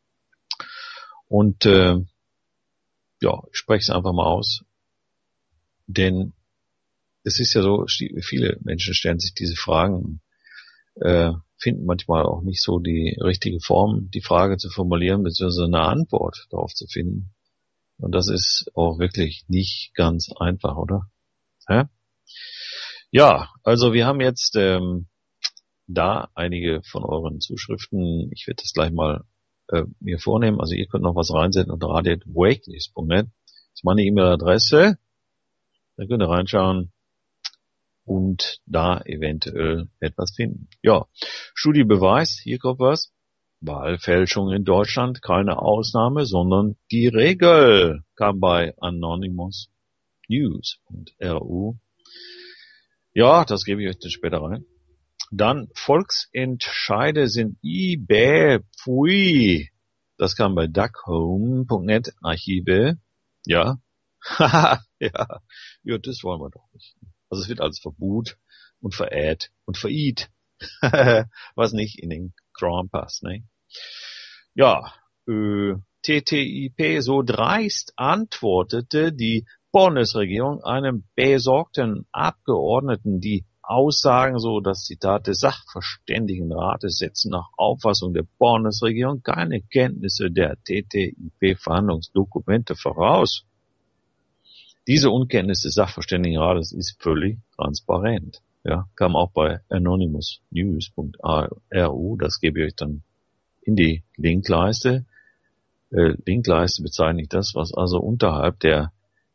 Und ich spreche es einfach mal aus, denn es ist ja so, viele Menschen stellen sich diese Fragen, finden manchmal auch nicht so die richtige Form, die Frage zu formulieren, beziehungsweise eine Antwort darauf zu finden. Und das ist auch wirklich nicht ganz einfach, oder? Ja, also wir haben jetzt da einige von euren Zuschriften. Ich werde das gleich mal mir vornehmen. Also ihr könnt noch was reinsenden unter radio@wakenews.net. Das ist meine E-Mail-Adresse. Da könnt ihr reinschauen und da eventuell etwas finden. Ja, Studie beweist, hier kommt was. Wahlfälschung in Deutschland, keine Ausnahme, sondern die Regel, kam bei Anonymous News.ru. Ja, das gebe ich euch dann später rein. Dann Volksentscheide sind pfui. Das kam bei duckhome.net Archive. Ja. ja, das wollen wir doch nicht. Also es wird alles verboot und verehrt und veriht. Was nicht in den Kram passt, ne? Ja, TTIP so dreist antwortete die Bundesregierung einem besorgten Abgeordneten, die Aussagen, so das Zitat des Sachverständigenrates, setzen nach Auffassung der Bundesregierung keine Kenntnisse der TTIP-Verhandlungsdokumente voraus. Diese Unkenntnis des Sachverständigenrates ist völlig transparent. Ja, kam auch bei anonymousnews.ru, das gebe ich euch dann in die Linkleiste. Linkleiste bezeichne ich das, was also unterhalb der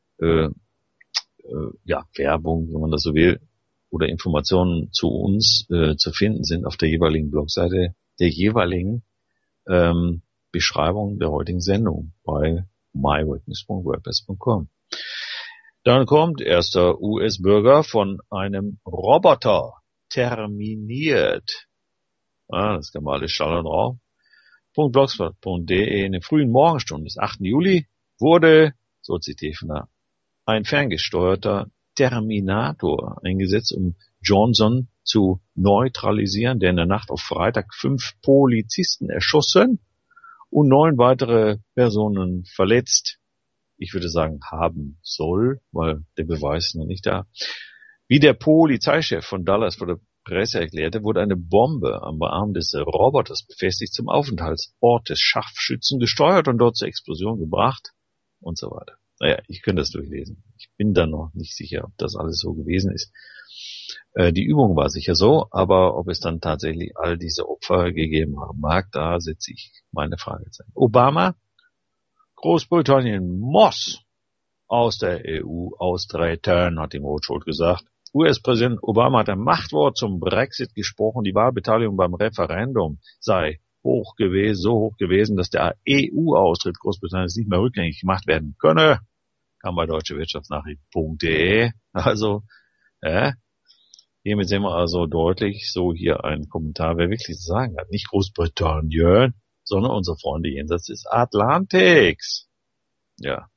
Werbung, wenn man das so will, oder Informationen zu uns zu finden sind auf der jeweiligen Blogseite der jeweiligen Beschreibung der heutigen Sendung bei mywitness.wordpress.com. Dann kommt erster US-Bürger von einem Roboter terminiert. Das kann man alles Schall und Rauch. .blogspot.de in den frühen Morgenstunden des 8. Juli wurde, so zitiere ich von ein ferngesteuerter Terminator eingesetzt, um Johnson zu neutralisieren, der in der Nacht auf Freitag 5 Polizisten erschossen und 9 weitere Personen verletzt. Ich würde sagen, haben soll, weil der Beweis ist noch nicht da. Wie der Polizeichef von Dallas vor der Presse erklärte, wurde eine Bombe am Arm des Roboters befestigt, zum Aufenthaltsort des Scharfschützen gesteuert und dort zur Explosion gebracht und so weiter. Naja, ich könnte das durchlesen. Ich bin da noch nicht sicher, ob das alles so gewesen ist. Die Übung war sicher so, aber ob es dann tatsächlich all diese Opfer gegeben haben mag, da setze ich meine Fragezeichen. Obama, Großbritannien muss aus der EU austreten, hat ihm Rothschild gesagt. US-Präsident Obama hat ein Machtwort zum Brexit gesprochen. Die Wahlbeteiligung beim Referendum sei so hoch gewesen, dass der EU-Austritt Großbritanniens nicht mehr rückgängig gemacht werden könne. Kam bei deutschewirtschaftsnachrichten.de. Also, hiermit sehen wir also deutlich so hier ein Kommentar, wer wirklich zu sagen hat. Nicht Großbritannien, sondern unsere Freunde jenseits des Atlantiks. Ja.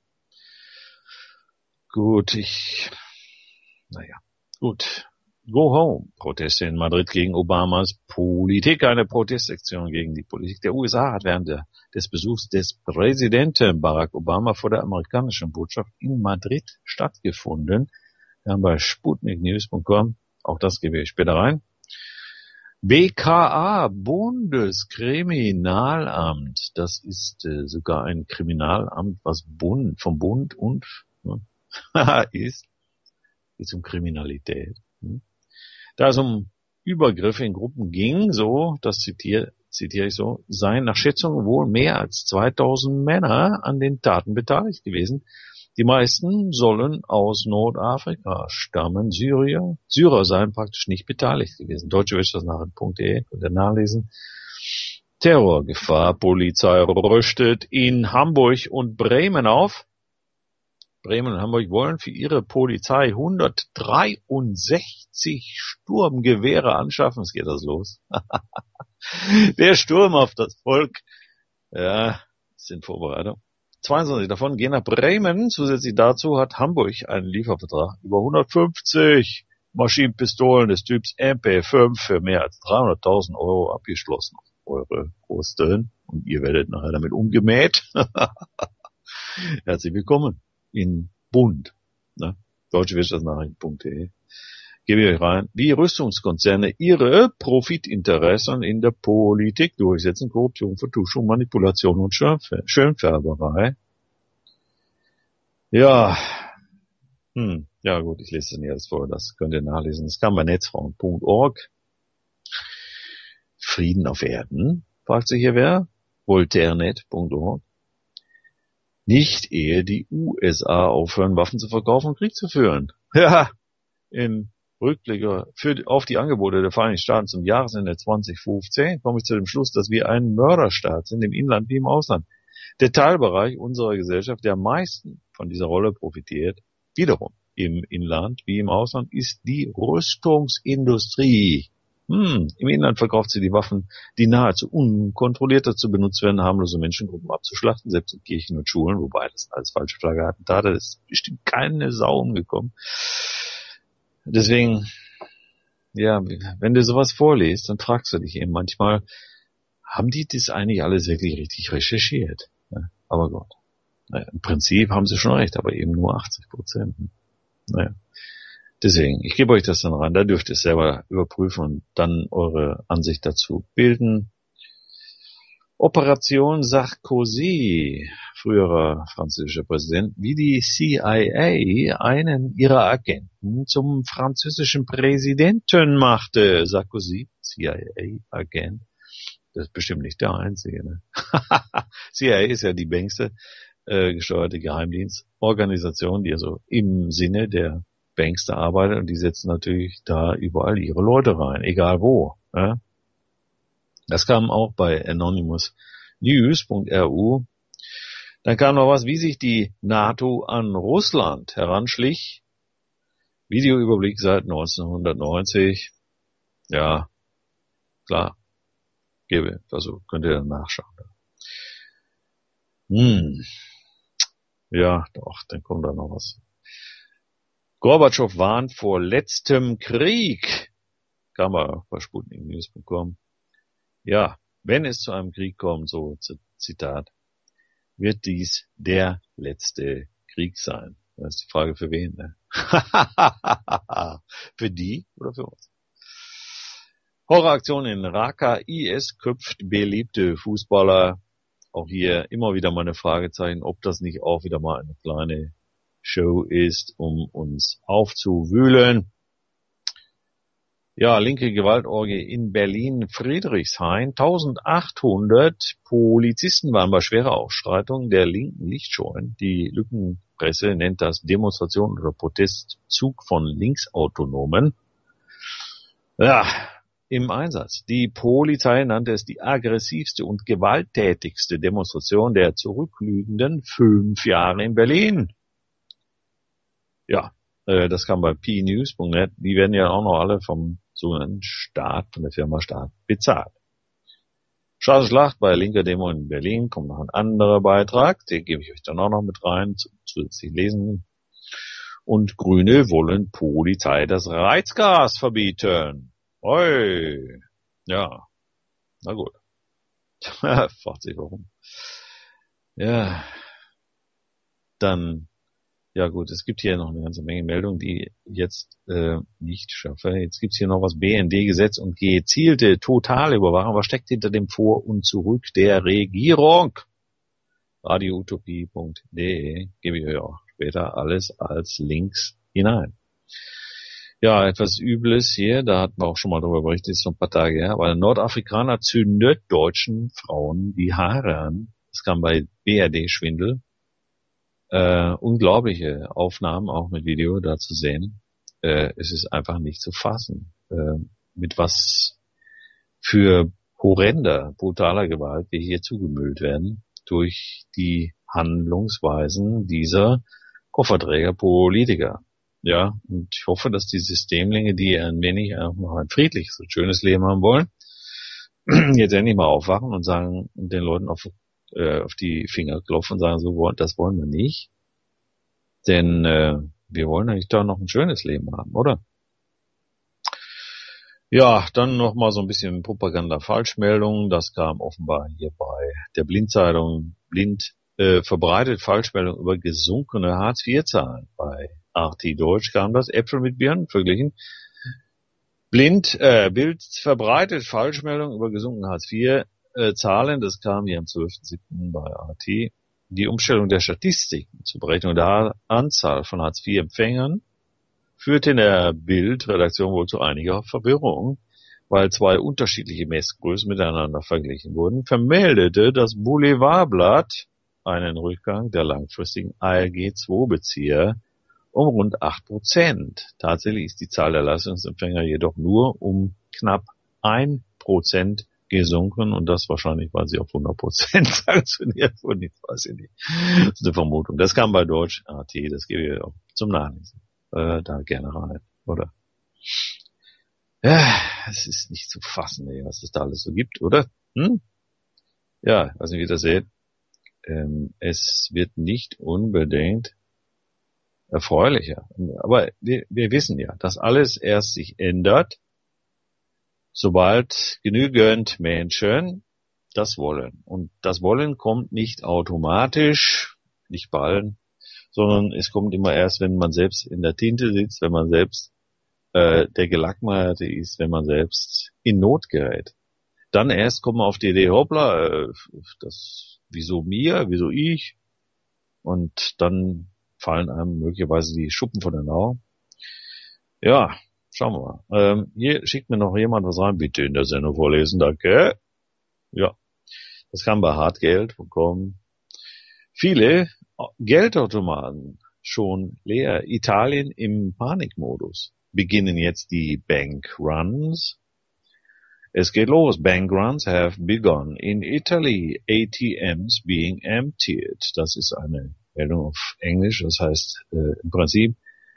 Gut. Go home. Proteste in Madrid gegen Obamas Politik. Eine Protestaktion gegen die Politik der USA hat während des Besuchs des Präsidenten Barack Obama vor der amerikanischen Botschaft in Madrid stattgefunden. Wir haben bei sputniknews.com, auch das gebe ich später rein. BKA, Bundeskriminalamt. Das ist sogar ein Kriminalamt, was vom Bund und ist. Geht um Kriminalität. Da es um Übergriffe in Gruppen ging, so, das zitiere ich so, seien nach Schätzungen wohl mehr als 2000 Männer an den Taten beteiligt gewesen. Die meisten sollen aus Nordafrika stammen. Syrer seien praktisch nicht beteiligt gewesen. deutschewirtschaftsnachrichten.de, könnt ihr nachlesen. Terrorgefahr. Polizei rüstet in Hamburg und Bremen auf. Bremen und Hamburg wollen für ihre Polizei 163 Sturmgewehre anschaffen. Es geht das los. Der Sturm auf das Volk. Ja, sind Vorbereitung. 22 davon gehen nach Bremen. Zusätzlich dazu hat Hamburg einen Liefervertrag über 150 Maschinenpistolen des Typs MP5 für mehr als 300.000 Euro abgeschlossen. Eure Kosten. Und ihr werdet nachher damit umgemäht. Herzlich willkommen in Bund. Ne? deutschewirtschaftsnachrichten.de. Gebe ich euch rein. Wie Rüstungskonzerne ihre Profitinteressen in der Politik durchsetzen. Korruption, Vertuschung, Manipulation und Schönfärberei. Ja. Ja gut, ich lese das nicht alles vor. Das könnt ihr nachlesen. Das kann bei netzfrauen.org. Frieden auf Erden, fragt sich hier wer. Voltairenet.org. Nicht ehe die USA aufhören, Waffen zu verkaufen und Krieg zu führen. Ja, im Rückblick auf die Angebote der Vereinigten Staaten zum Jahresende 2015 komme ich zu dem Schluss, dass wir ein Mörderstaat sind, im Inland wie im Ausland. Der Teilbereich unserer Gesellschaft, der am meisten von dieser Rolle profitiert, wiederum im Inland wie im Ausland, ist die Rüstungsindustrie. Im Inland verkauft sie die Waffen, die nahezu unkontrolliert dazu benutzt werden, harmlose Menschengruppen abzuschlachten, selbst in Kirchen und Schulen, wobei das als falsche Flagge-Attentate ist bestimmt keine Sau umgekommen. Deswegen, ja, wenn du sowas vorliest, dann fragst du dich eben manchmal, haben die das eigentlich alles wirklich richtig recherchiert? Ja, aber Gott. Naja, im Prinzip haben sie schon recht, aber eben nur 80%. Naja. Deswegen, ich gebe euch das dann rein, da dürft ihr es selber überprüfen und dann eure Ansicht dazu bilden. Operation Sarkozy, früherer französischer Präsident, wie die CIA einen ihrer Agenten zum französischen Präsidenten machte. Sarkozy, CIA-Agent, das ist bestimmt nicht der einzige. Ne? CIA ist ja die bängste gesteuerte Geheimdienstorganisation, die also im Sinne der Bankster arbeitet und die setzen natürlich da überall ihre Leute rein, egal wo. Ja? Das kam auch bei anonymousnews.ru. Dann kam noch was, wie sich die NATO an Russland heranschlich. Videoüberblick seit 1990. Ja, klar. Also könnt ihr dann nachschauen. Ja, doch, dann kommt da noch was. Gorbatschow warnt vor letztem Krieg. kam auch bei sputniknews.com. Ja, wenn es zu einem Krieg kommt, so Zitat, wird dies der letzte Krieg sein. Das ist die Frage für wen, ne? Für die oder für uns? Horroraktion in Raqqa, IS köpft beliebte Fußballer. Auch hier immer wieder mal eine Fragezeichen, ob das nicht auch wieder mal eine kleine Show ist, um uns aufzuwühlen. Ja, linke Gewaltorgie in Berlin-Friedrichshain. 1800 Polizisten waren bei schwerer Ausschreitung der linken Lichtscheunen. Die Lückenpresse nennt das Demonstration oder Protestzug von Linksautonomen. Ja, im Einsatz. Die Polizei nannte es die aggressivste und gewalttätigste Demonstration der zurückliegenden 5 Jahre in Berlin. Ja, das kam bei pnews.net. Die werden ja auch noch alle vom sogenannten Staat, von der Firma Staat, bezahlt. Straßenschlacht bei linker Demo in Berlin, kommt noch ein anderer Beitrag, den gebe ich euch dann auch noch mit rein, zusätzlich lesen. Und Grüne wollen Polizei das Reizgas verbieten. Oi, ja, na gut. Fragt sich warum. Ja, dann, ja gut, es gibt hier noch eine ganze Menge Meldungen, die ich jetzt nicht schaffe. Jetzt gibt's hier noch was BND-Gesetz und gezielte Totalüberwachung. Was steckt hinter dem Vor und Zurück der Regierung? radioutopie.de gebe ich euch auch später alles als Links hinein. Ja, etwas Übles hier, da hatten wir auch schon mal darüber berichtet, ist schon ein paar Tage her, aber ein Nordafrikaner zündet deutschen Frauen die Haare an. Das kam bei BRD-Schwindel. Unglaubliche Aufnahmen, auch mit Video da zu sehen. Es ist einfach nicht zu fassen, mit was für horrender, brutaler Gewalt wir hier zugemüllt werden durch die Handlungsweisen dieser Kofferträger-Politiker. Ja, und ich hoffe, dass die Systemlinge, die ein wenig auch noch ein friedliches und schönes Leben haben wollen, jetzt endlich mal aufwachen und sagen, den Leuten auf die Finger klopfen und sagen, so, das wollen wir nicht. Denn wir wollen eigentlich doch noch ein schönes Leben haben, oder? Ja, dann noch mal so ein bisschen Propaganda-Falschmeldungen. Das kam offenbar hier bei der Blind-Zeitung. Blind verbreitet Falschmeldungen über gesunkene Hartz-IV-Zahlen. Bei RT Deutsch kam das, Äpfel mit Birnen verglichen. Bild verbreitet Falschmeldungen über gesunkene Hartz-IV-Zahlen. Das kam hier am 12.07. bei RT. Die Umstellung der Statistiken zur Berechnung der Anzahl von Hartz-IV-Empfängern führte in der Bild-Redaktion wohl zu einiger Verwirrung, weil 2 unterschiedliche Messgrößen miteinander verglichen wurden, vermeldete das Boulevardblatt einen Rückgang der langfristigen ALG-II-Bezieher um rund 8%. Tatsächlich ist die Zahl der Leistungsempfänger jedoch nur um knapp 1% gesunken und das wahrscheinlich, weil sie auf 100% sanktioniert wurden. Ich weiß nicht. Das ist eine Vermutung. Das kam bei Deutsch AT, das gebe ich auch zum Nachlesen. Da gerne rein, oder? Ja, es ist nicht zu fassen, was es da alles so gibt, oder? Ja, weiß nicht, wie ihr das seht. Es wird nicht unbedingt erfreulicher. Aber wir wissen ja, dass alles erst sich ändert, sobald genügend Menschen das wollen. Und das Wollen kommt nicht automatisch, nicht bei allen, sondern es kommt immer erst, wenn man selbst in der Tinte sitzt, wenn man selbst der Gelackmeierte ist, wenn man selbst in Not gerät. Dann erst kommt man auf die Idee, hoppla, das wieso mir, wieso ich? Und dann fallen einem möglicherweise die Schuppen von den Augen. Ja, schauen wir mal. Hier schickt mir noch jemand was rein. Bitte in der Sendung vorlesen, danke. Ja, das kam bei Hartgeld.com. Viele Geldautomaten schon leer. Italien im Panikmodus. Beginnen jetzt die Bankruns. Es geht los. Bankruns have begun. In Italy, ATMs being emptied. Das ist eine Meldung auf Englisch. Das heißt im Prinzip,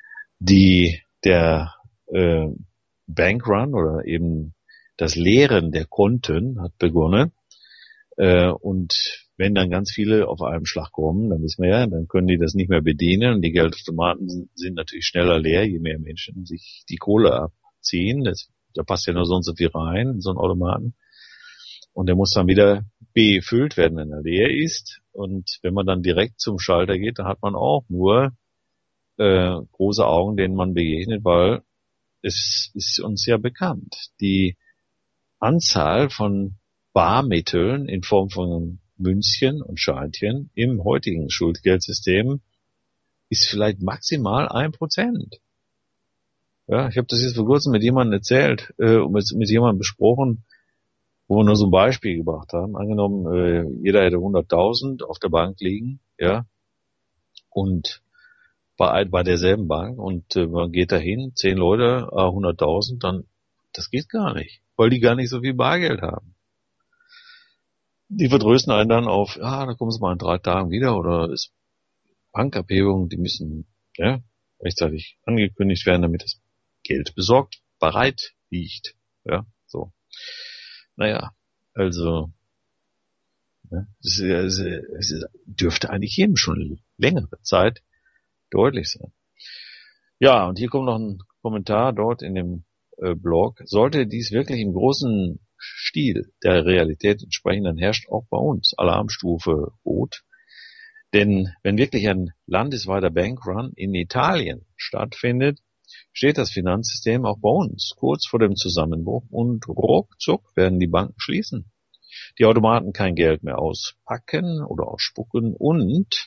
der Bankrun oder eben das Leeren der Konten hat begonnen. Und wenn dann ganz viele auf einem Schlag kommen, dann wissen wir ja, dann können die das nicht mehr bedienen. Und die Geldautomaten sind natürlich schneller leer, je mehr Menschen sich die Kohle abziehen. Das da passt ja nur so und so viel rein, in so einen Automaten. Und der muss dann wieder befüllt werden, wenn er leer ist. Und wenn man dann direkt zum Schalter geht, dann hat man auch nur große Augen, denen man begegnet, weil es ist uns ja bekannt. Die Anzahl von Barmitteln in Form von Münzchen und Scheinchen im heutigen Schuldgeldsystem ist vielleicht maximal 1%. Ja, ich habe das jetzt vor kurzem mit jemandem erzählt, mit jemandem besprochen, wo wir nur so ein Beispiel gebracht haben. Angenommen, jeder hätte 100.000 auf der Bank liegen, ja, und bei derselben Bank, und man geht dahin, 10 Leute, 100.000, dann, das geht gar nicht, weil die gar nicht so viel Bargeld haben. Die vertrösten einen dann auf, da kommen sie mal in 3 Tagen wieder, oder ist Bankabhebung, die müssen rechtzeitig angekündigt werden, damit das Geld besorgt, bereit liegt. Ja, so. Naja, also es dürfte eigentlich jedem schon längere Zeit deutlich sein. Ja, und hier kommt noch ein Kommentar dort in dem Blog. Sollte dies wirklich im großen Stil der Realität entsprechen, dann herrscht auch bei uns Alarmstufe Rot. Denn wenn wirklich ein landesweiter Bankrun in Italien stattfindet, steht das Finanzsystem auch bei uns kurz vor dem Zusammenbruch und ruckzuck werden die Banken schließen. Die Automaten kein Geld mehr auspacken oder ausspucken und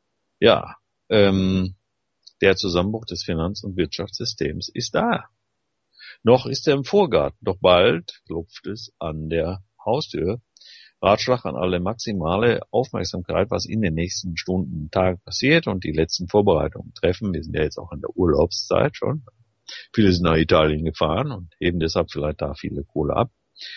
der Zusammenbruch des Finanz- und Wirtschaftssystems ist da. Noch ist er im Vorgarten, doch bald klopft es an der Haustür. Ratschlag an alle: maximale Aufmerksamkeit, was in den nächsten Stunden, Tagen passiert, und die letzten Vorbereitungen treffen. Wir sind ja jetzt auch in der Urlaubszeit schon. Viele sind nach Italien gefahren und heben deshalb vielleicht da viele Kohle ab.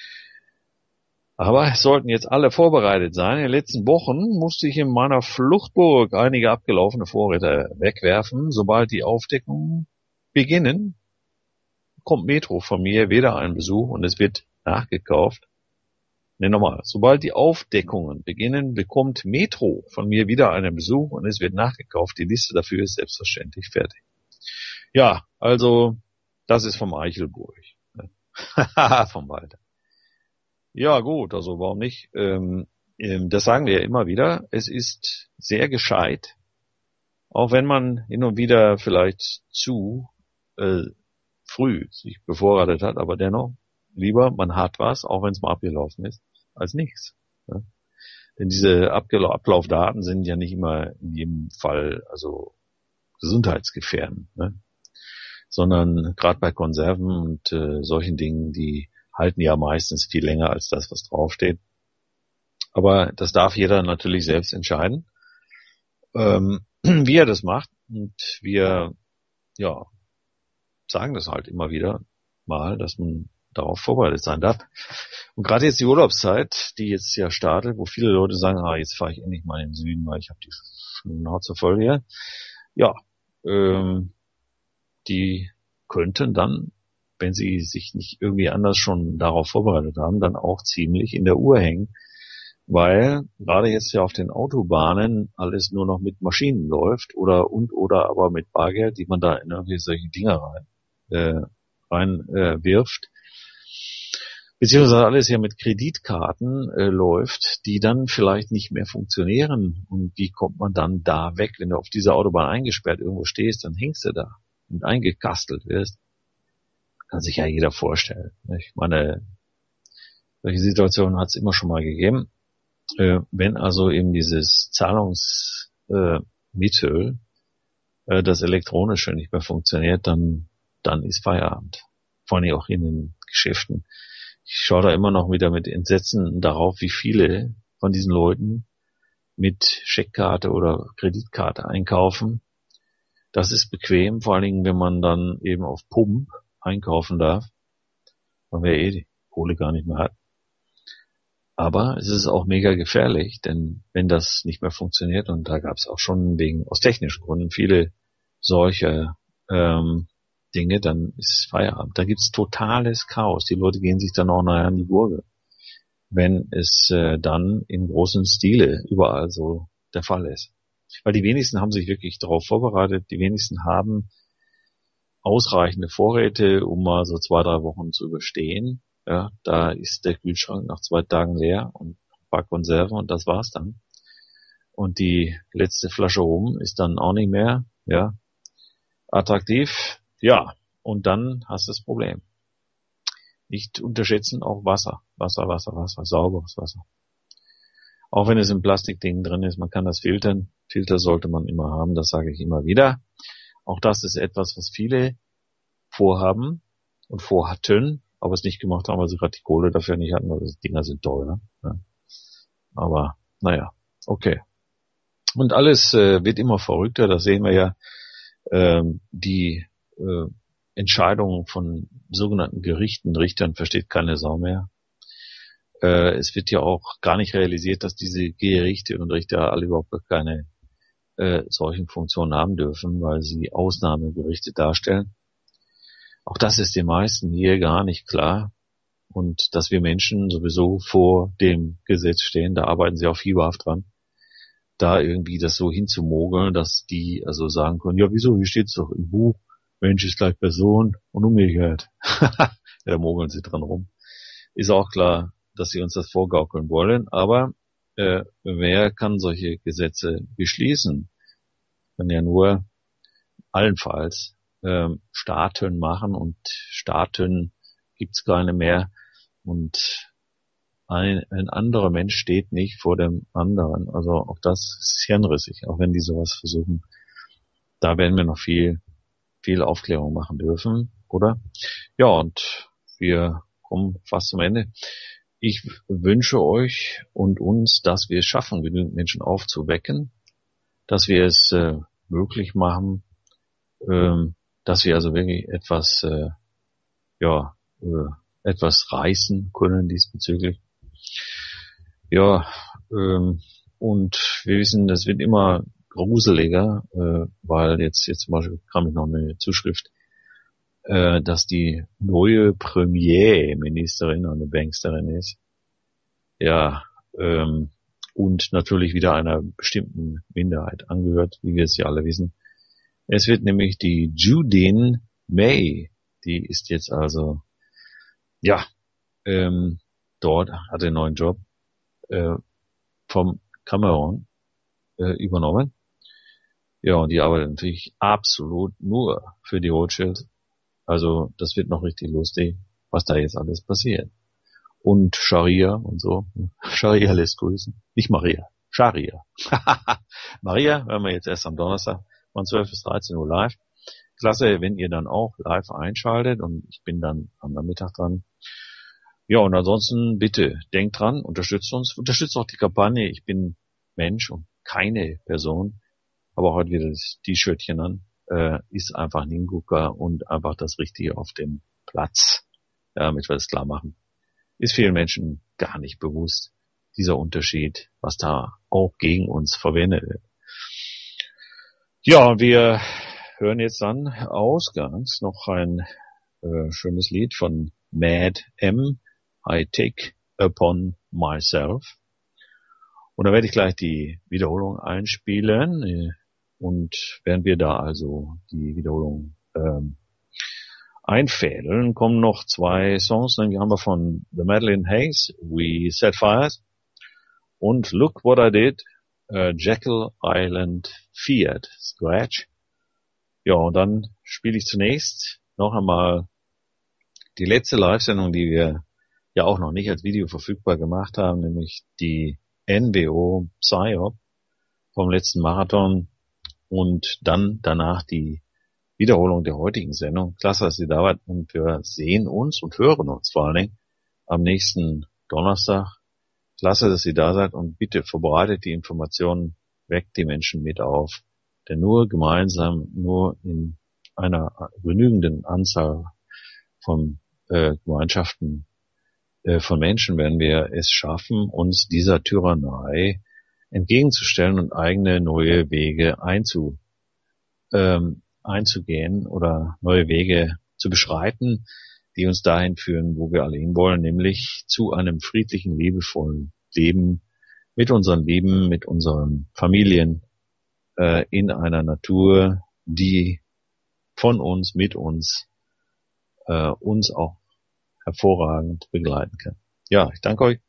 Aber es sollten jetzt alle vorbereitet sein. In den letzten Wochen musste ich in meiner Fluchtburg einige abgelaufene Vorräte wegwerfen. Sobald die Aufdeckungen beginnen, kommt Metro von mir wieder ein Besuch und es wird nachgekauft. Nochmal. Sobald die Aufdeckungen beginnen, bekommt Metro von mir wieder einen Besuch und es wird nachgekauft. Die Liste dafür ist selbstverständlich fertig. Ja, also, das ist vom Eichelburg. Vom Walter. Ja, gut, also warum nicht? Das sagen wir ja immer wieder. Es ist sehr gescheit, auch wenn man hin und wieder vielleicht zu früh sich bevorratet hat, aber dennoch lieber, man hat was, auch wenn es mal abgelaufen ist, als nichts. Ja? Denn diese Ablaufdaten sind ja nicht immer in jedem Fall also gesundheitsgefährdend, ne? Sondern gerade bei Konserven und solchen Dingen, die halten ja meistens viel länger als das, was draufsteht. Aber das darf jeder natürlich selbst entscheiden, wie er das macht. Und wir sagen das halt immer wieder mal, dass man darauf vorbereitet sein darf. Und gerade jetzt die Urlaubszeit, die jetzt ja startet, wo viele Leute sagen, jetzt fahre ich endlich mal in den Süden, weil ich habe die Schnauze voll hier. Ja, die könnten dann, wenn sie sich nicht irgendwie anders schon darauf vorbereitet haben, dann auch ziemlich in der Uhr hängen, weil gerade jetzt ja auf den Autobahnen alles nur noch mit Maschinen läuft oder aber mit Bargeld, die man da in irgendwie solche Dinger wirft, beziehungsweise alles ja mit Kreditkarten läuft, die dann vielleicht nicht mehr funktionieren. Und wie kommt man dann da weg? Wenn du auf dieser Autobahn eingesperrt irgendwo stehst, dann hängst du da und eingekastelt wirst. Kann sich ja jeder vorstellen. Ich meine, solche Situationen hat es immer schon mal gegeben. Wenn also eben dieses Zahlungsmittel, das Elektronische nicht mehr funktioniert, dann ist Feierabend. Vor allem auch in den Geschäften. Ich schaue da immer noch wieder mit Entsetzen darauf, wie viele von diesen Leuten mit Scheckkarte oder Kreditkarte einkaufen. Das ist bequem, vor allen Dingen, wenn man dann eben auf Pump einkaufen darf, weil man die Kohle gar nicht mehr hat. Aber es ist auch mega gefährlich, denn wenn das nicht mehr funktioniert, und da gab es auch schon aus technischen Gründen viele solche Dinge, dann ist Feierabend. Da gibt's totales Chaos. Die Leute gehen sich dann auch nachher an die Gurgel, wenn es dann in großem Stile überall so der Fall ist. Weil die wenigsten haben sich wirklich darauf vorbereitet. Die wenigsten haben ausreichende Vorräte, um mal so 2-3 Wochen zu überstehen. Ja, da ist der Kühlschrank nach 2 Tagen leer und ein paar Konserven und das war's dann. Und die letzte Flasche rum ist dann auch nicht mehr, ja, attraktiv. Ja, und dann hast du das Problem. Nicht unterschätzen auch Wasser, sauberes Wasser. Auch wenn es im Plastikding drin ist, man kann das filtern. Filter sollte man immer haben, das sage ich immer wieder. Auch das ist etwas, was viele vorhaben und vorhatten, aber es nicht gemacht haben, weil sie gerade die Kohle dafür nicht hatten, weil die Dinger sind teuer. Ja. Aber, naja, okay. Und alles wird immer verrückter, das sehen wir ja. Die Entscheidungen von sogenannten Gerichten, Richtern versteht keine Sau mehr. Es wird ja auch gar nicht realisiert, dass diese Gerichte und Richter alle überhaupt keine solchen Funktionen haben dürfen, weil sie Ausnahmegerichte darstellen. Auch das ist den meisten hier gar nicht klar. Und dass wir Menschen sowieso vor dem Gesetz stehen, da arbeiten sie auch fieberhaft dran, da irgendwie das so hinzumogeln, dass die also sagen können, ja wieso, hier steht's doch im Buch, Mensch ist gleich Person und umgekehrt. Ja, da mogeln sie dran rum. Ist auch klar, dass sie uns das vorgaukeln wollen, aber wer kann solche Gesetze beschließen? Kann ja nur allenfalls Staaten machen und Staaten gibt's keine mehr und ein anderer Mensch steht nicht vor dem anderen. Also auch das ist hirnrissig, auch wenn die sowas versuchen. Da werden wir noch viel Aufklärung machen dürfen, oder? Ja, und wir kommen fast zum Ende. Ich wünsche euch und uns, dass wir es schaffen, genügend Menschen aufzuwecken, dass wir es möglich machen, dass wir also wirklich etwas reißen können diesbezüglich. Ja, und wir wissen, das wird immer gruseliger, weil jetzt zum Beispiel kam ich noch eine Zuschrift, dass die neue Premierministerin eine Banksterin ist. Ja, und natürlich wieder einer bestimmten Minderheit angehört, wie wir es ja alle wissen. Es wird nämlich die Judith May, die ist jetzt also, ja, dort, hat einen neuen Job, vom Cameron übernommen. Ja, und die arbeitet natürlich absolut nur für die Rothschilds. Also das wird noch richtig lustig, was da jetzt alles passiert. Und Scharia und so. Scharia lässt grüßen. Nicht Maria, Scharia. Maria hören wir jetzt erst am Donnerstag von 12 bis 13 Uhr live. Klasse, wenn ihr dann auch live einschaltet und ich bin dann am Nachmittag dran. Ja, und ansonsten bitte, denkt dran, unterstützt uns, unterstützt auch die Kampagne. Ich bin Mensch und keine Person, aber heute wieder das T-Shirtchen an, ist einfach ein Hingucker und einfach das Richtige auf dem Platz, damit wir das klar machen. Ist vielen Menschen gar nicht bewusst, dieser Unterschied, was da auch gegen uns verwendet wird. Ja, wir hören jetzt dann ausgangs noch ein schönes Lied von Mad M, I Take Upon Myself. Und da werde ich gleich die Wiederholung einspielen. Und während wir da also die Wiederholung einfädeln, kommen noch 2 Songs. Nämlich haben wir von The Madeline Hayes, We Set Fires. Und Look What I Did, Jekyll Island Fiat Scratch. Ja, und dann spiele ich zunächst noch einmal die letzte Live-Sendung, die wir ja auch noch nicht als Video verfügbar gemacht haben, nämlich die NWO Psyop vom letzten Marathon und dann danach die Wiederholung der heutigen Sendung. Klasse, dass ihr da wart und wir sehen uns und hören uns vor allen Dingen am nächsten Donnerstag. Klasse, dass ihr da seid und bitte verbreitet die Informationen, weckt die Menschen mit auf, denn nur gemeinsam, nur in einer genügenden Anzahl von Gemeinschaften von Menschen werden wir es schaffen, uns dieser Tyrannei entgegenzustellen und eigene neue Wege einzugehen oder neue Wege zu beschreiten, die uns dahin führen, wo wir alle hinwollen, nämlich zu einem friedlichen, liebevollen Leben mit unseren Lieben, mit unseren Familien, in einer Natur, die von uns, mit uns, uns auch hervorragend begleiten kann. Ja, ich danke euch.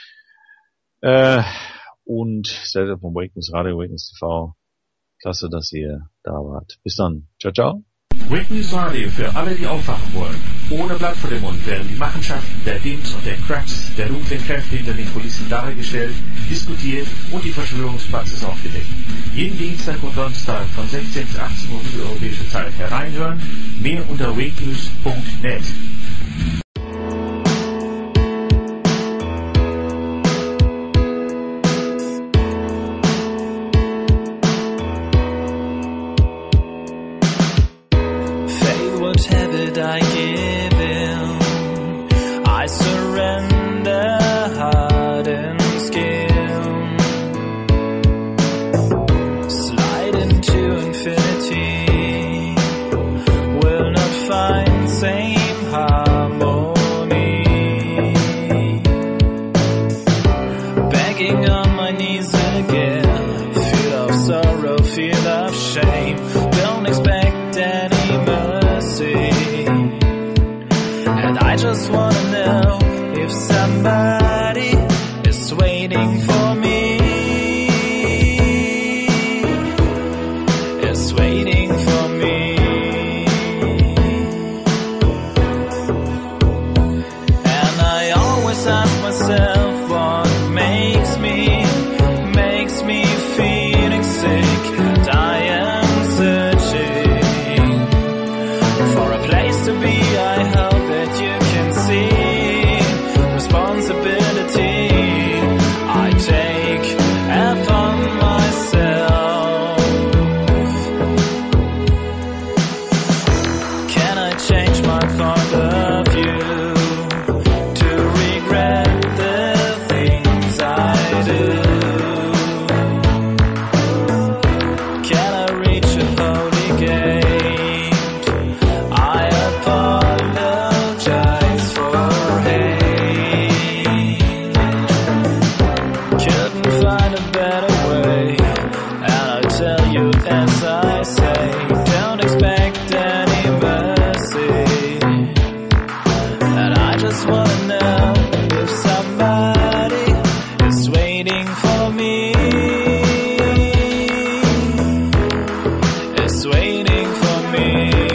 Und seid vom Wakeness Radio, Wakeness TV. Klasse, dass ihr da wart. Bis dann. Ciao, ciao. Wakeness Radio für alle, die aufwachen wollen. Ohne Blatt vor dem Mund werden die Machenschaften der Dims und der Cracks, der dunklen Kräfte hinter den Kulissen dargestellt, diskutiert und die Verschwörungspraxis aufgedeckt. Jeden Dienstag und Donnerstag von 16 bis 18 Uhr mitteleuropäische Zeit hereinhören. Mehr unter wakenews.net. I give in, I surrender heart and skin, slide into infinity, will not find same harmony, begging on my knees again, feel of sorrow, feel of shame, don't expect any mercy. And I just wanna know if somebody is waiting for me, is waiting for me. And I always ask myself what makes me feeling sick. And I am searching for a place to be. I hope that you can see responsibility I take upon myself. Can I change my point of view to regret the things I do? Can I reach a holy gate? I apologize for hate. Couldn't find a better way, and I tell you as I say, don't expect any mercy. And I just wanna know if somebody is waiting for me, is waiting for me.